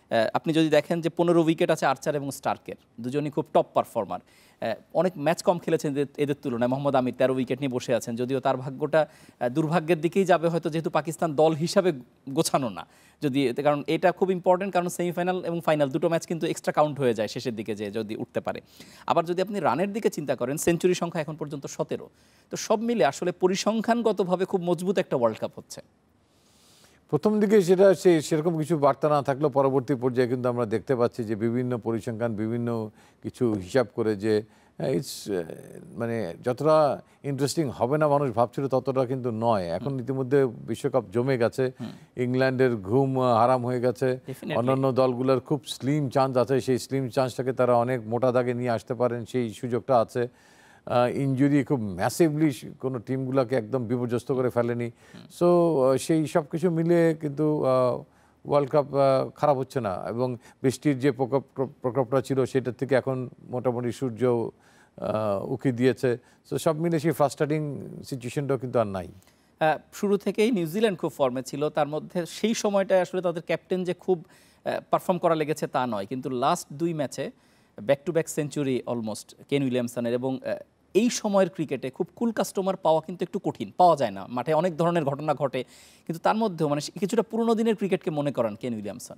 আপনি যদি দেখেন যে পনেরো উইকেট আছে আর্চার এবং স্টার্কের, দুজনই খুব টপ পারফর্মার। অনেক ম্যাচ কম খেলেছেন এদের তুলনায়। মোহাম্মদ আমির তেরো উইকেট নিয়ে বসে আছেন, যদিও তার ভাগ্যটা দুর্ভাগ্যের দিকেই যাবে হয়তো, যেহেতু পাকিস্তান দল হিসাবে গোছানো না। যদি কারণ এটা খুব ইম্পর্টেন্ট, কারণ সেমিফাইনাল এবং ফাইনাল দুটো ম্যাচ কিন্তু এক্সট্রা কাউন্ট হয়ে যায় শেষের দিকে যে যদি উঠতে পারে। আবার যদি আপনি রানের দিকে চিন্তা করেন, সেঞ্চুরি সংখ্যা এখন পর্যন্ত সতেরো। তো সব মিলে আসলে পরিসংখ্যানগতভাবে খুব মজবুত একটা ওয়ার্ল্ড কাপ হচ্ছে। প্রথম দিকে সেটা সে সেরকম কিছু বার্তা না থাকলেও পরবর্তী পর্যায়ে কিন্তু আমরা দেখতে পাচ্ছি যে বিভিন্ন পরিসংখ্যান বিভিন্ন কিছু হিসাব করে যে ইটস মানে যতটা ইন্টারেস্টিং হবে না মানুষ ভাবছিল ততটা কিন্তু নয়। এখন ইতিমধ্যে বিশ্বকাপ জমে গেছে, ইংল্যান্ডের ঘুম হারাম হয়ে গেছে, অন্যান্য দলগুলোর খুব স্লিম চান্স আছে, সেই স্লিম চান্সটাকে তারা অনেক মোটা দাগে নিয়ে আসতে পারেন, সেই সুযোগটা আছে। ইনজুরি খুব ম্যাসিভলি কোনো টিমগুলোকে একদম বিপর্যস্ত করে ফেলেনি। সো সেই সব কিছু মিলে কিন্তু ওয়ার্ল্ড কাপ খারাপ হচ্ছে না, এবং বৃষ্টির যে প্রকোপ প্রকোপটা ছিল সেটার থেকে এখন মোটামুটি সূর্য উকি দিয়েছে। সো সব মিলে সেই ফ্রাস্ট্রেটিং সিচুয়েশনটাও কিন্তু আর নাই। শুরু থেকেই নিউজিল্যান্ড খুব ফর্মে ছিল, তার মধ্যে সেই সময়টায় আসলে তাদের ক্যাপ্টেন যে খুব পারফর্ম করা লেগেছে তা নয়, কিন্তু লাস্ট দুই ম্যাচে back to back century almost Kane উইলিয়ামসনের। এবং এই সময়ের ক্রিকেটে খুব কুল কাস্টমার পাওয়া কিন্তু একটু কঠিন, পাওয়া যায় না। মাঠে অনেক ধরনের ঘটনা ঘটে, কিন্তু তার মধ্যেও মানে কিছুটা পুরোনো দিনের ক্রিকেটকে মনে করান কেন উইলিয়ামসন।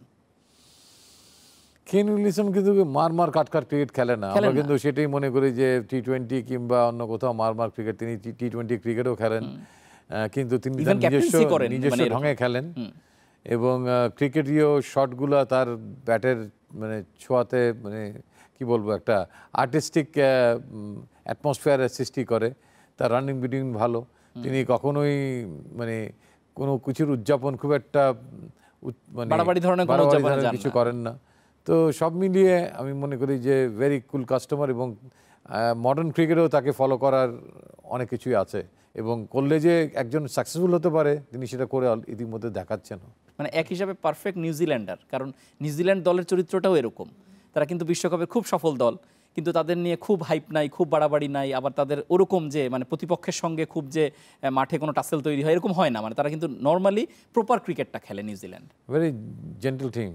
কেন উইলিয়ামসন কিন্তু মার মার কাট কাট ক্রিকেট খেলে না, আমরা কিন্তু সেটাই মনে করি যে টি টোয়েন্টি কিংবা অন্য কোথাও মার মার ক্রিকেট, তিনি টি টোয়েন্টি ক্রিকেটও খেলেন, কিন্তু তিনি নিজস্ব নিজস্ব ঢঙে খেলেন, এবং ক্রিকেটীয় শটগুলো তার ব্যাটের মানে ছোঁয়াতে মানে কি বলবো একটা আর্টিস্টিক অ্যাটমসফিয়ারের সৃষ্টি করে। তার রানিং বিটিং ভালো, তিনি কখনোই মানে কোনো কিছুর উদযাপন খুব একটা মানে বাড়াবাড়ি ধরনের কিছু করেন না। তো সব মিলিয়ে আমি মনে করি যে ভেরি কুল কাস্টমার, এবং মডার্ন ক্রিকেটেও তাকে ফলো করার অনেক কিছুই আছে, এবং করলে যে একজন সাকসেসফুল হতে পারে তিনি সেটা করে ইতিমধ্যে দেখাচ্ছেন। মানে এক হিসাবে পারফেক্ট নিউজিল্যান্ডার, কারণ নিউজিল্যান্ড দলের চরিত্রটাও এরকম। তারা কিন্তু বিশ্বকাপে খুব সফল দল, কিন্তু তাদের নিয়ে খুব হাইপ নাই, খুব বাড়াবাড়ি নাই। আবার তাদের ওরকম যে মানে প্রতিপক্ষের সঙ্গে খুব যে মাঠে কোনো টাসেল তৈরি হয় এরকম হয় না। মানে তারা কিন্তু নর্মালি প্রপার ক্রিকেটটা খেলে নিউজিল্যান্ড। ভেরি জেন্টল টিম,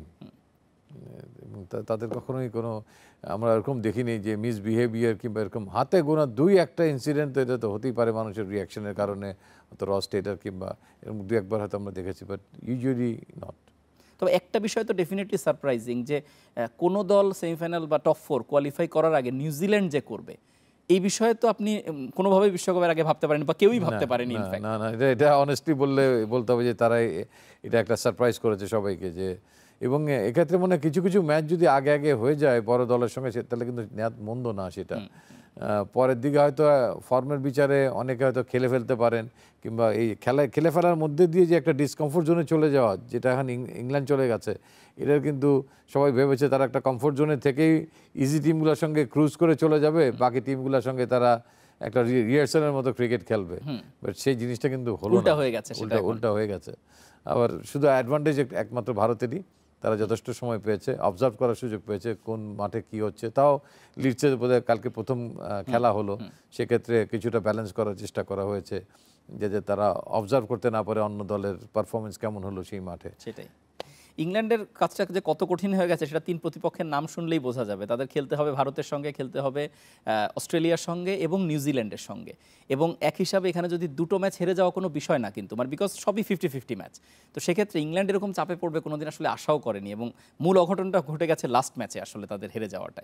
তাদের কখনোই কোনো আমরা এরকম দেখিনি যে মিসবিহেভিয়ার কিংবা এরকম হাতে গোনা দুই একটা ইনসিডেন্ট, এটা তো হতেই পারে মানুষের রিয়াকশনের কারণে, হয়তো রস টেটার কিংবা এরকম দু একবার হয়তো আমরা দেখেছি, বাট ইউজুয়ালি নট। তবে একটা বিষয় তো ডেফিনেটলি সারপ্রাইজিং যে কোনো দল সেমিফাইনাল বা টপ ফোর কোয়ালিফাই করার আগে নিউজিল্যান্ড যে করবে, এই বিষয়ে তো আপনি কোনোভাবেই বিশ্বকাপের আগে ভাবতে পারেন বা কেউই ভাবতে পারেনি। না না এটা এটা অনেস্টলি বললে বলতে হবে যে তারাই এটা একটা সারপ্রাইজ করেছে সবাইকে। যে এবং এক্ষেত্রে মনে হয় কিছু কিছু ম্যাচ যদি আগে আগে হয়ে যায় বড় দলের সঙ্গে, তাহলে কিন্তু নেওয়া মন্দ না সেটা। পরের দিকে হয়তো ফর্মের বিচারে অনেকে হয়তো খেলে ফেলতে পারেন, কিংবা এই খেলা খেলে ফেলার মধ্যে দিয়ে যে একটা ডিসকমফোর্ট জোনে চলে যাওয়া, যেটা এখন ইংল্যান্ড চলে গেছে, এটার কিন্তু সবাই ভেবেছে তারা একটা কমফোর্ট জোনে থেকেই ইজি টিমগুলোর সঙ্গে ক্রুজ করে চলে যাবে, বাকি টিমগুলোর সঙ্গে তারা একটা রিহার্সালের মতো ক্রিকেট খেলবে। বাট সেই জিনিসটা কিন্তু হলো উল্টা হয়ে গেছে, উল্টা উল্টা হয়ে গেছে। আবার শুধু অ্যাডভান্টেজ একমাত্র ভারতেরই, তারা যথেষ্ট সময় পেয়েছে, অবজার্ভ করার সুযোগ পেয়েছে কোন মাঠে কি হচ্ছে। তাও লিডসে বোধহয় কালকে প্রথম খেলা হলো, সেক্ষেত্রে কিছুটা ব্যালেন্স করার চেষ্টা করা হয়েছে, যে যে তারা অবজার্ভ করতে না পারে অন্য দলের পারফরমেন্স কেমন হলো সেই মাঠে। সেটাই ইংল্যান্ডের কাজটা যে কত কঠিন হয়ে গেছে সেটা তিন প্রতিপক্ষের নাম শুনলেই বোঝা যাবে। তাদের খেলতে হবে ভারতের সঙ্গে, খেলতে হবে অস্ট্রেলিয়ার সঙ্গে এবং নিউজিল্যান্ডের সঙ্গে। এবং এক হিসাবে এখানে যদি দুটো ম্যাচ হেরে যাওয়া কোনো বিষয় না কিন্তু, মানে বিকজ সবই ফিফটি ফিফটি ম্যাচ। তো সেক্ষেত্রে ইংল্যান্ড এরকম চাপে পড়বে কোনোদিন আসলে আশাও করেনি, এবং মূল অঘটনটা ঘটে গেছে লাস্ট ম্যাচে আসলে তাদের হেরে যাওয়াটাই।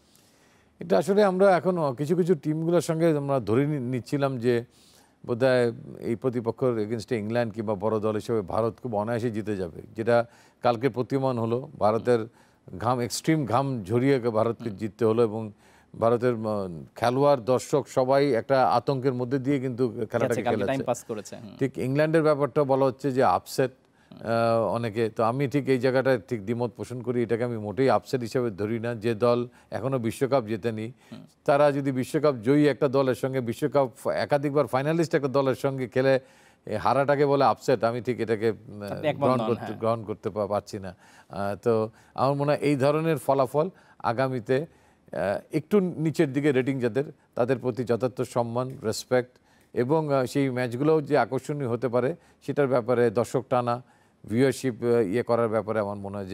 এটা আসলে আমরা এখন কিছু কিছু টিমগুলোর সঙ্গে আমরা ধরে নিচ্ছিলাম যে বোধহয় এই প্রতিপক্ষের এগেনস্টে ইংল্যান্ড কিংবা বড় দল হিসেবে ভারত খুব অনায়াসে জিতে যাবে, যেটা কালকে প্রতীয়মান হলো। ভারতের ঘাম এক্সট্রিম ঘাম ঝরিয়ে ভারতকে জিততে হলো, এবং ভারতের খেলোয়াড় দর্শক সবাই একটা আতঙ্কের মধ্যে দিয়ে কিন্তু খেলাটাকে খেলেছে। ঠিক ইংল্যান্ডের ব্যাপারটা বলা হচ্ছে যে আপসেট অনেকে, তো আমি ঠিক এই জায়গাটায় ঠিক দ্বিমত পোষণ করি। এটাকে আমি মোটেই আপসেট হিসেবে ধরি না। যে দল এখনো বিশ্বকাপ জেতেনি, তারা যদি বিশ্বকাপ জয়ী একটা দলের সঙ্গে, বিশ্বকাপ একাধিকবার ফাইনালিস্ট একটা দলের সঙ্গে খেলে হারাটাকে বলে আপসেট, আমি ঠিক এটাকে গ্রহণ করতে গ্রহণ করতে পারছি না। তো আমার মনে হয় এই ধরনের ফলাফল আগামীতে একটু নিচের দিকে রেটিং যাদের, তাদের প্রতি যথার্থ সম্মান, রেসপেক্ট, এবং সেই ম্যাচগুলোও যে আকর্ষণীয় হতে পারে সেটার ব্যাপারে দর্শক টানা, ভিউয়ারশিপ ইয়ে করার ব্যাপারে আমার মনে হয় যে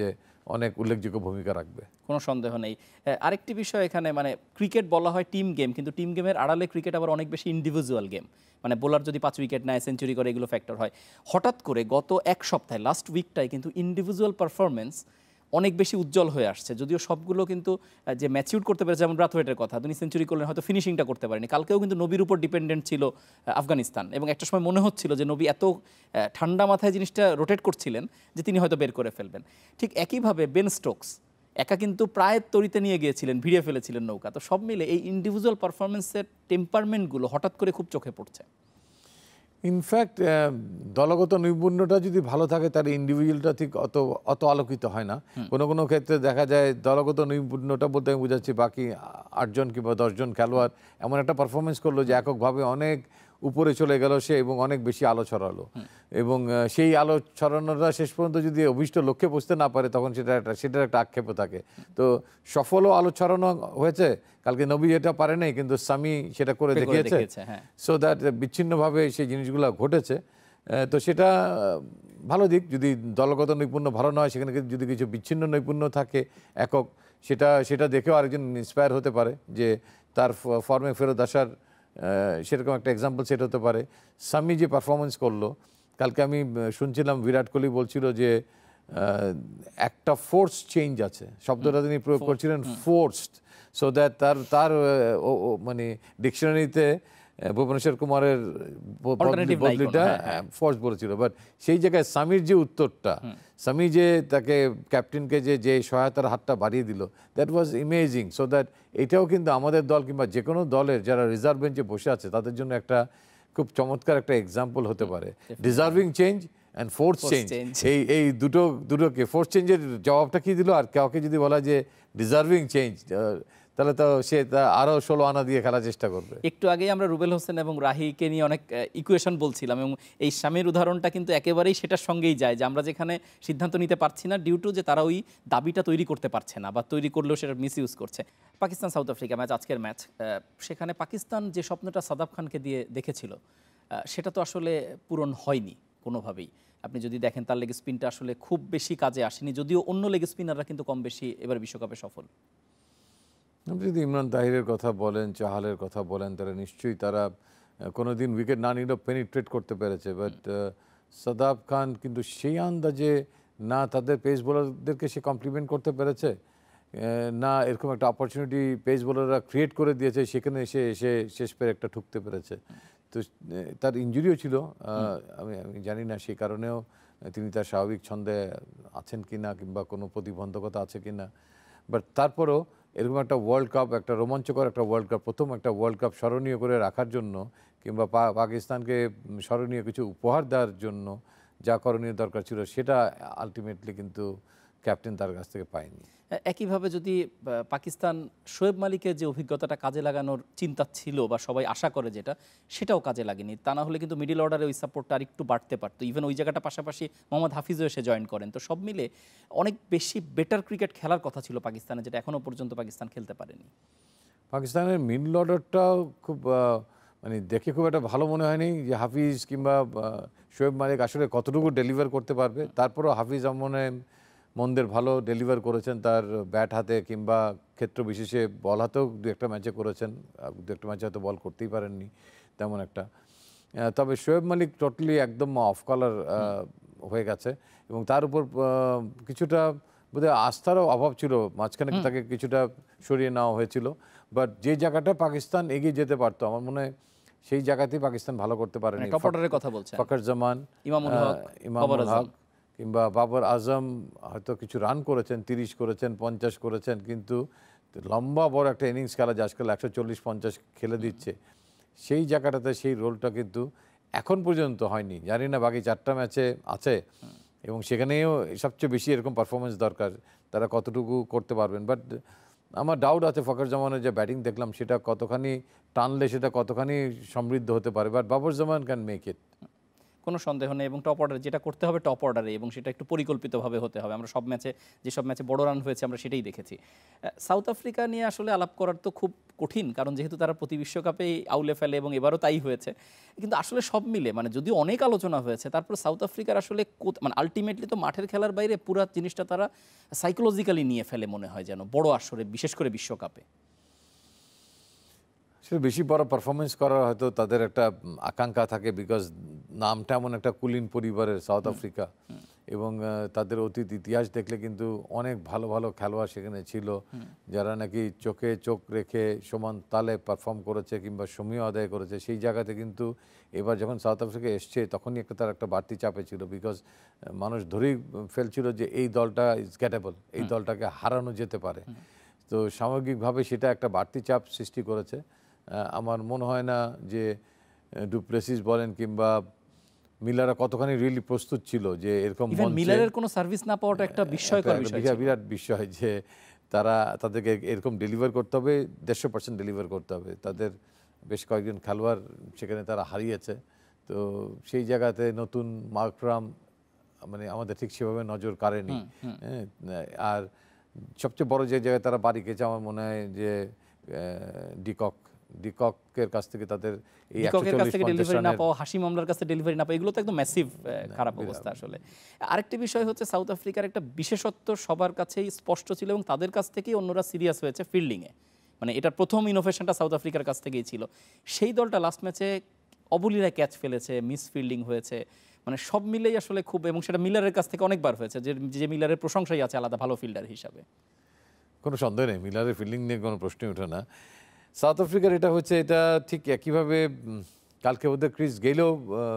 অনেক উল্লেখযোগ্য ভূমিকা রাখবে। কোনো সন্দেহ নেই। আরেকটি বিষয় এখানে, মানে ক্রিকেট বলা হয় টিম গেম, কিন্তু টিম গেমের আড়ালে ক্রিকেট আবার অনেক বেশি ইন্ডিভিজুয়াল গেম। মানে বোলার যদি পাঁচ উইকেট নেয়, সেঞ্চুরি করে, এগুলো ফ্যাক্টর হয়। হঠাৎ করে গত এক সপ্তাহে, লাস্ট উইকটায় কিন্তু ইন্ডিভিজুয়াল পারফরমেন্স অনেক বেশি উজ্জ্বল হয়ে আসছে। যদিও সবগুলো কিন্তু যে ম্যাচিউর করতে পেরেছে, যেমন ব্রাথওয়েটের কথা, তিনি সেঞ্চুরি করলেন, হয়তো ফিনিশিংটা করতে পারেনি। কালকেও কিন্তু নবীর উপর ডিপেন্ডেন্ট ছিল আফগানিস্তান, এবং একটা সময় মনে হচ্ছিল যে নবী এত ঠান্ডা মাথায় জিনিসটা রোটেট করছিলেন যে তিনি হয়তো বের করে ফেলবেন। ঠিক একইভাবে বেন স্টোকস একা কিন্তু প্রায় তরিতে নিয়ে গিয়েছিলেন, ভিড়িয়ে ফেলেছিলেন নৌকা। তো সব মিলে এই ইন্ডিভিজুয়াল পারফরমেন্সের টেম্পারমেন্টগুলো হঠাৎ করে খুব চোখে পড়ছে। ইনফ্যাক্ট দলগত নৈপুণ্যটা যদি ভালো থাকে তার ইন্ডিভিজুয়ালটা ঠিক অত অত আলোকিত হয় না। কোনো কোনো ক্ষেত্রে দেখা যায় দলগত নৈপুণ্যটা বলতে আমি বুঝাচ্ছি বাকি আটজন কিংবা দশজন খেলোয়াড় এমন একটা পারফরমেন্স করলো যে এককভাবে অনেক উপরে চলে গেল সে, এবং অনেক বেশি আলো ছড়ালো, এবং সেই আলো ছড়ানোটা শেষ পর্যন্ত যদি অভিষ্ট লক্ষ্যে পৌঁছতে না পারে তখন সেটা একটা সেটার একটা আক্ষেপও থাকে। তো সফলও আলো ছড়ানো হয়েছে কালকে, নবী যেটা পারে নাই কিন্তু সামি সেটা করে দেখিয়েছে, সো দ্যাট বিচ্ছিন্নভাবে সেই জিনিসগুলো ঘটেছে। তো সেটা ভালো দিক। যদি দলগত নৈপুণ্য ভালো নয়, সেখানে যদি কিছু বিচ্ছিন্ন নৈপুণ্য থাকে একক, সেটা সেটা দেখেও আরেকজন ইন্সপায়ার হতে পারে যে তার ফর্মে ফেরত আসার সেরকম একটা এক্সাম্পল সেট হতে পারে। সামি যে পারফরমেন্স করলো কালকে, আমি শুনছিলাম বিরাট কোহলি বলছিল যে একটা ফোর্স চেঞ্জ আছে, শব্দটা তিনি প্রয়োগ করছিলেন ফোর্সড, সো দ্যাট তার তার মানে ডিকশনারিতে ভুবনেশ্বর কুমারের বদলিটা ফোর্স বলেছিল, বাট সেই জায়গায় সামির যে উত্তরটা, সামি যে তাকে ক্যাপ্টেনকে যে যে সহায়তার হাতটা বাড়িয়ে দিল, that was amazing. So that এটাও কিন্তু আমাদের দল কিংবা যে কোনো দলের যারা রিজার্ভ বেঞ্চে বসে আছে তাদের জন্য একটা খুব চমৎকার একটা এক্সাম্পল হতে পারে। Deserving change and force change, এই এই দুটো দুটোকে ফোর্স চেঞ্জের জবাবটা কি দিল, আর কাউকে যদি বলা যে ডিজার্ভিং চেঞ্জ, তাহলে তো সে আরো ষোলো আনা দিয়ে খেলার চেষ্টা করবে। একটু আগেই আমরা রুবেল হোসেন এবং রাহিকে নিয়ে অনেক ইকুয়েশন বলছিলাম, এবং এই স্বামীর উদাহরণটা কিন্তু একেবারেই সেটার সঙ্গেই যায় যে আমরা যেখানে সিদ্ধান্ত নিতে পারছি না ডিউ টু যে তারা ওই দাবিটা তৈরি করতে পারছে না, বা তৈরি করলেও সেটা মিস ইউজ করছে। পাকিস্তান সাউথ আফ্রিকা ম্যাচ, আজকের ম্যাচ, সেখানে পাকিস্তান যে স্বপ্নটা সাদাব খানকে দিয়ে দেখেছিল সেটা তো আসলে পূরণ হয়নি কোনোভাবেই। আপনি যদি দেখেন তার লেগ স্পিনটা আসলে খুব বেশি কাজে আসেনি, যদিও অন্য লেগ স্পিনাররা কিন্তু কম বেশি এবার বিশ্বকাপে সফল। আপনি যদি ইমরান তাহিরের কথা বলেন, চাহালের কথা বলেন, তারা নিশ্চয়ই তারা কোনো দিন উইকেট না নিলেও পেনিট্রেট করতে পেরেছে, বাট সাদাব খান কিন্তু সেই আন্দাজে না তাদের পেস বোলারদেরকে সে কমপ্লিমেন্ট করতে পেরেছে, না এরকম একটা অপরচুনিটি পেস বোলাররা ক্রিয়েট করে দিয়েছে সেখানে এসে এসে শেষ পেরে একটা ঠুকতে পেরেছে। তো তার ইঞ্জুরিও ছিল, আমি আমি জানি না সেই কারণেও তিনি তার স্বাভাবিক ছন্দে আছেন কি না কিংবা কোনো প্রতিবন্ধকতা আছে কি না, বাট তারপরও এরকম একটা ওয়ার্ল্ড কাপ, একটা রোমাঞ্চকর একটা ওয়ার্ল্ড কাপ, প্রথম একটা ওয়ার্ল্ড কাপ স্মরণীয় করে রাখার জন্য কিংবা পাকিস্তানকে স্মরণীয় কিছু উপহার দেওয়ার জন্য যা করণীয় দরকার ছিল সেটা আলটিমেটলি কিন্তু ক্যাপ্টেন তার কাছ থেকে পায়নি। একইভাবে যদি পাকিস্তান শোয়েব মালিকের যে অভিজ্ঞতাটা কাজে লাগানোর চিন্তা ছিল বা সবাই আশা করে যেটা, সেটাও কাজে লাগেনি, তা না হলে কিন্তু মিডল অর্ডারে ওই সাপোর্টটা আর একটু বাড়তে পারতো। ইভেন ওই জায়গাটা পাশাপাশি মোহাম্মদ হাফিজও এসে জয়েন করেন। তো সব মিলে অনেক বেশি বেটার ক্রিকেট খেলার কথা ছিল পাকিস্তানের, যেটা এখনও পর্যন্ত পাকিস্তান খেলতে পারেনি। পাকিস্তানের মিডল অর্ডারটাও খুব মানে দেখে খুব একটা ভালো মনে হয়নি যে হাফিজ কিংবা শোয়েব মালিক আসলে কতটুকু ডেলিভার করতে পারবে। তারপরও হাফিজ মনে মন্দের ভালো ডেলিভার করেছেন তার ব্যাট হাতে কিংবা ক্ষেত্র বিশেষে বল হাতেও দু একটা ম্যাচে করেছেন, দু একটা ম্যাচে হয়তো বল করতেই পারেননি তেমন একটা। তবে শোয়েব মালিক টোটালি একদম অফ কালার হয়ে গেছে, এবং তার উপর কিছুটা বোধহয় আস্থারও অভাব ছিল, মাঝখানে তাকে কিছুটা সরিয়ে নেওয়া হয়েছিল। বাট যে জায়গাটা পাকিস্তান এগিয়ে যেতে পারতো আমার মনে হয় সেই জায়গাতেই পাকিস্তান ভালো করতে পারেনি। ফখর জামান, ইমামুল হক কিংবা বাবর আজম হয়তো কিছু রান করেছেন, তিরিশ করেছেন, পঞ্চাশ করেছেন, কিন্তু লম্বা বড় একটা ইনিংস খেলা যে আজকাল একশো চল্লিশ পঞ্চাশ খেলে দিচ্ছে, সেই জায়গাটাতে সেই রোলটা কিন্তু এখন পর্যন্ত হয়নি। জানি না বাকি চারটা ম্যাচে আছে এবং সেখানেও সবচেয়ে বেশি এরকম পারফরমেন্স দরকার, তারা কতটুকু করতে পারবেন। বাট আমার ডাউট আছে ফখর জামানের যে ব্যাটিং দেখলাম সেটা কতখানি টানলে সেটা কতখানি সমৃদ্ধ হতে পারে, but Babar Zaman can make it. কোনো সন্দেহ নেই, এবং টপ অর্ডারে যেটা করতে হবে টপ অর্ডারে, এবং সেটা একটু পরিকল্পিতভাবে হতে হবে। আমরা সব ম্যাচে, যেসব ম্যাচে বড় রান হয়েছে আমরা সেটাই দেখেছি। সাউথ আফ্রিকা নিয়ে আসলে আলাপ করার তো খুব কঠিন, কারণ যেহেতু তারা প্রতি বিশ্বকাপেই আউলে ফেলে এবং এবারও তাই হয়েছে। কিন্তু আসলে সব মিলে মানে যদিও অনেক আলোচনা হয়েছে, তারপর সাউথ আফ্রিকার আসলে মানে আলটিমেটলি তো মাঠের খেলার বাইরে পুরো জিনিসটা তারা সাইকোলজিক্যালি নিয়ে ফেলে মনে হয় যেন বড় আসরে, বিশেষ করে বিশ্বকাপে। সেটা বেশি বড় পারফরমেন্স করার হয়তো তাদের একটা আকাঙ্ক্ষা থাকে, বিকজ নামটা এমন একটা কুলীন পরিবারের সাউথ আফ্রিকা, এবং তাদের অতীত ইতিহাস দেখলে কিন্তু অনেক ভালো ভালো খেলোয়াড় সেখানে ছিল, যারা নাকি চোখে চোখ রেখে সমান তালে পারফর্ম করেছে কিংবা সমীহ আদায় করেছে। সেই জায়গাতে কিন্তু এবার যখন সাউথ আফ্রিকা এসছে তখনই একটা তার একটা বাড়তি চাপে ছিল, বিকজ মানুষ ধরেই ফেলছিল যে এই দলটা ইজ গেটেবল, এই দলটাকে হারানো যেতে পারে। তো সামগ্রিকভাবে সেটা একটা বাড়তি চাপ সৃষ্টি করেছে। আমার মনে হয় না যে ডু প্লেসিস বলেন কিংবা মিলাররা কতখানি রিয়েলি প্রস্তুত ছিল যে এরকম মিলারের কোনো সার্ভিস না পাওয়াটা একটা বিস্ময়কর বিষয়, বিরাট বিষয় যে তারা তাদেরকে এরকম ডেলিভার করতে হবে, দেড়শো পার্সেন্ট ডেলিভার করতে হবে। তাদের বেশ কয়েকজন খেলোয়াড় সেখানে তারা হারিয়েছে। তো সেই জায়গাতে নতুন মার্করাম মানে আমাদের ঠিক সেভাবে নজর কাড়েনি। হ্যাঁ, আর সবচেয়ে বড় যে জায়গায় তারা বাড়ি খেয়েছে আমার মনে হয় যে ডিকক ডিককের কাছ থেকে তাদের এই ডিককের কাছ থেকে ডেলিভারি না পাওয়া, হাশিম আমলার কাছে ডেলিভারি না পাওয়া, এগুলো তো একদম ম্যাসিভ খারাপ অবস্থা আসলে। আরেকটি বিষয় হচ্ছে সাউথ আফ্রিকার একটা বিশেষত্ব সবার কাছেই স্পষ্ট ছিল এবং তাদের কাছ থেকেই অন্যরা সিরিয়াস হয়েছে ফিল্ডিংয়ে। মানে এটার প্রথম ইনোভেশনটা সাউথ আফ্রিকার কাছ থেকেই ছিল। সেই দলটা লাস্ট ম্যাচে অবলীলায় ক্যাচ ফেলেছে, মিস ফিল্ডিং হয়েছে, মানে সব মিলেই আসলে খুব, এবং সেটা মিলারের কাছ থেকে অনেকবার হয়েছে, যে যে মিলারের প্রশংসাই আছে আলাদা ভালো ফিল্ডার হিসাবে। কোনো সন্দেহ নেই, মিলারের ফিল্ডিং নিয়ে কোনো প্রশ্নই ওঠে না। সাউথ আফ্রিকার এটা হচ্ছে, এটা ঠিক একইভাবে কালকে ওদের ক্রিস গেলেও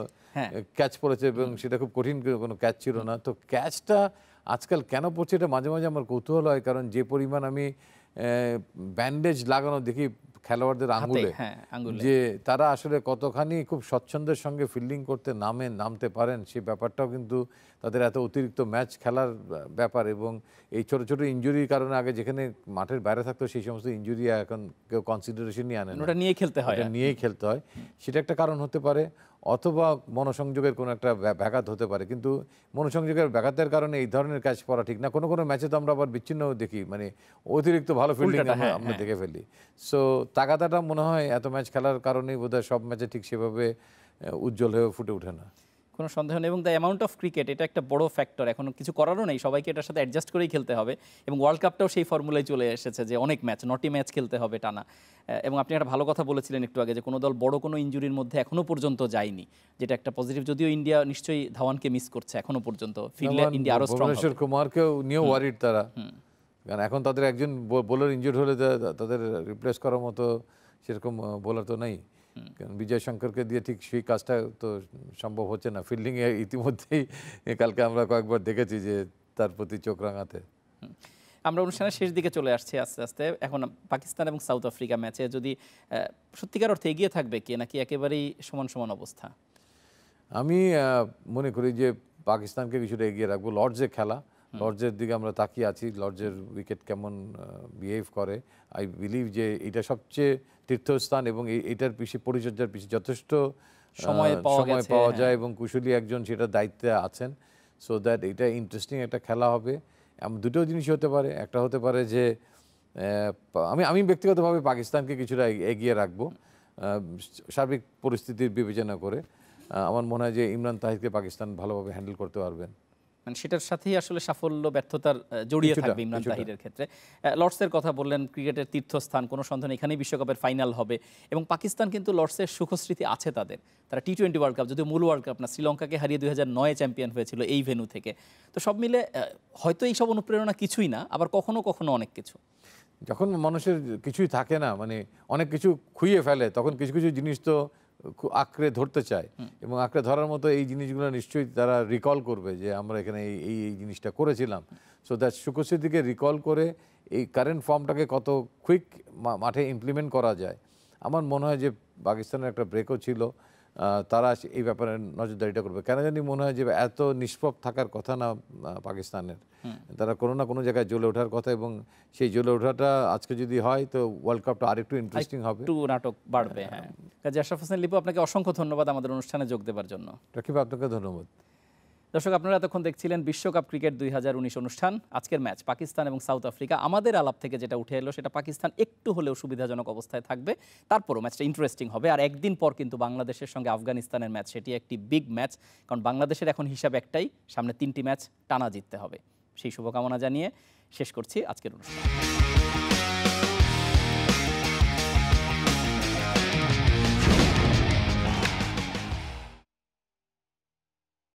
ক্যাচ পড়েছে এবং সেটা খুব কঠিন কোনো ক্যাচ ছিল না। তো ক্যাচটা আজকাল কেন পড়ছে এটা মাঝে মাঝে আমার কৌতূহল হয়, কারণ যে পরিমাণ আমি ব্যান্ডেজ লাগানো দেখি খেলোয়াড়দের আঙুলে, যে তারা আসলে কতখানি খুব স্বচ্ছন্দের সঙ্গে ফিল্ডিং করতে নামে নামতে পারেন, সেই ব্যাপারটাও কিন্তু তাদের এত অতিরিক্ত ম্যাচ খেলার ব্যাপার। এবং এই ছোট ছোট ইনজুরির কারণে আগে যেখানে মাঠের বাইরে থাকতো সেই সমস্ত ইনজুরি এখন কেউ কনসিডারেশনই আনে না, ওটা নিয়ে খেলতে হয়, এটা নিয়েই খেলতে হয়। সেটা একটা কারণ হতে পারে, অথবা মনোসংযোগের কোনো একটা ব্যাঘাত হতে পারে। কিন্তু মনোসংযোগের ব্যাঘাতের কারণে এই ধরনের ক্যাচ পড়া ঠিক না। কোনো কোনো ম্যাচে তো আমরা আবার বিচ্ছিন্ন দেখি, মানে অতিরিক্ত ভালো ফিল্ডিং আমরা দেখে ফেলি। সো তাগাদাটা মনে হয় এত ম্যাচ খেলার কারণেই বোধহয় সব ম্যাচে ঠিক সেভাবে উজ্জ্বল হয়ে ফুটে ওঠে না। কোনো সন্দেহ নেই, এবং দ্য অ্যামাউন্ট অফ ক্রিকেট এটা একটা বড় ফ্যাক্টর, এখন কিছু করারও নেই, সবাইকে এটার সাথে অ্যাডজাস্ট করেই খেলতে হবে। এবং ওয়ার্ল্ড কাপটাও সেই ফর্মুলায় চলে এসেছে যে অনেক ম্যাচ, নটি ম্যাচ খেলতে হবে টানা। এবং আপনি একটা ভালো কথা বলেছিলেন একটু আগে, যে কোনো দল বড় কোনো ইনজুরির মধ্যে এখনো পর্যন্ত যায়নি, যেটা একটা পজিটিভ। যদিও ইন্ডিয়া নিশ্চয়ই ধাওয়ানকে মিস করছে এখনো পর্যন্ত, ফিল্ডে ইন্ডিয়া আরো স্ট্রং হবে। ভুবনেশ্বর কুমারকেও নিয়েও ওয়ারিড তারা, কারণ এখন তাদের একজন বোলার ইনজুর হলে তাদের রিপ্লেস করার মতো সেরকম বোলার তো নেই। কারণ বিজয় শঙ্করকে দিয়ে ঠিক সেই কাজটা তো সম্ভব হচ্ছে না। ফিল্ডিংয়ে ইতিমধ্যেই কালকে আমরা কয়েকবার দেখেছি যে তার প্রতি চোখ রাঙাতে। আমরা অনুষ্ঠানের শেষ দিকে চলে আসছি আস্তে আস্তে। এখন পাকিস্তান এবং সাউথ আফ্রিকা ম্যাচে যদি সত্যিকার অর্থে এগিয়ে থাকবে কি নাকি একেবারেই সমান সমান অবস্থা? আমি মনে করি যে পাকিস্তানকে কিছুটা এগিয়ে রাখবো। লর্ডসে খেলা, লর্ডসের দিকে আমরা তাকিয়ে আছি, লর্ডসের উইকেট কেমন বিহেভ করে। আই বিলিভ যে এটা সবচেয়ে তীর্থস্থান এবং এইটার পিছিয়ে পরিচর্যার পিছিয়ে যথেষ্ট সময় পাওয়া যায় এবং কুশলী একজন সেটা দায়িত্বে আছেন। সো দ্যাট এটা ইন্টারেস্টিং একটা খেলা হবে। এমন দুটো জিনিসই হতে পারে, একটা হতে পারে যে আমি আমি ব্যক্তিগতভাবে পাকিস্তানকে কিছুটা এগিয়ে রাখবো সার্বিক পরিস্থিতির বিবেচনা করে। আমার মনে হয় যে ইমরান তাহিরকে পাকিস্তান ভালোভাবে হ্যান্ডেল করতে পারবেন। মানে সেটার সাথেই আসলে সাফল্য ব্যর্থতার জড়িয়ে থাকবে ইমরান তাহিরের ক্ষেত্রে। লর্ডসের কথা বললেন, ক্রিকেটের তীর্থস্থান, কোনো সন্দেহ এখানেই বিশ্বকাপের ফাইনাল হবে। এবং পাকিস্তান কিন্তু লর্ডসের সুখস্মৃতি আছে তাদের, তারা টি টোয়েন্টি ওয়ার্ল্ড কাপ, যদিও মূল ওয়ার্ল্ড কাপ না, শ্রীলঙ্কাকে হারিয়ে দুই হাজার নয়ে চ্যাম্পিয়ন হয়েছিল এই ভেন্যু থেকে। তো সব মিলে হয়তো এইসব অনুপ্রেরণা কিছুই না, আবার কখনো কখনো অনেক কিছু। যখন মানুষের কিছুই থাকে না, মানে অনেক কিছু খুইয়ে ফেলে, তখন কিছু কিছু জিনিস তো আঁকড়ে ধরতে চায়, এবং আঁকড়ে ধরার মতো এই জিনিসগুলো নিশ্চয়ই তারা রিকল করবে যে আমরা এখানে এই এই জিনিসটা করেছিলাম। সো দ্যাট সুখস্মৃতিকে রিকল করে এই কারেন্ট ফর্মটাকে কত কুইক মাঠে ইমপ্লিমেন্ট করা যায়। আমার মনে হয় যে পাকিস্তানের একটা ব্রেকও ছিল, তারা এই ব্যাপারে নজরদারিটা করবে। কেন জানি মনে হয় যে এত নিষ্পাপ থাকার কথা না পাকিস্তানের, তারা কোনো না কোনো জায়গায় জ্বলে ওঠার কথা, এবং সেই জ্বলে ওঠাটা আজকে যদি হয় তো ওয়ার্ল্ড কাপটা আরেকটু ইন্টারেস্টিং হবে, একটু নাটক বাড়বে। হ্যাঁ, কাজী আশরাফ হোসেন লিপু, আপনাকে অসংখ্য ধন্যবাদ আমাদের অনুষ্ঠানে যোগ দেওয়ার জন্য। রাকিব, আপনাকে ধন্যবাদ। দর্শক, আপনারা এতক্ষণ দেখছিলেন বিশ্বকাপ ক্রিকেট দুই হাজার উনিশ অনুষ্ঠান। আজকের ম্যাচ পাকিস্তান এবং সাউথ আফ্রিকা। আমাদের আলাপ থেকে যেটা উঠে এলো সেটা পাকিস্তান একটু হলেও সুবিধাজনক অবস্থায় থাকবে, তারপরও ম্যাচটা ইন্টারেস্টিং হবে। আর একদিন পর কিন্তু বাংলাদেশের সঙ্গে আফগানিস্তানের ম্যাচ, সেটি একটি বিগ ম্যাচ, কারণ বাংলাদেশের এখন হিসাব একটাই, সামনে তিনটি ম্যাচ টানা জিততে হবে। সেই শুভকামনা জানিয়ে শেষ করছি আজকের অনুষ্ঠান।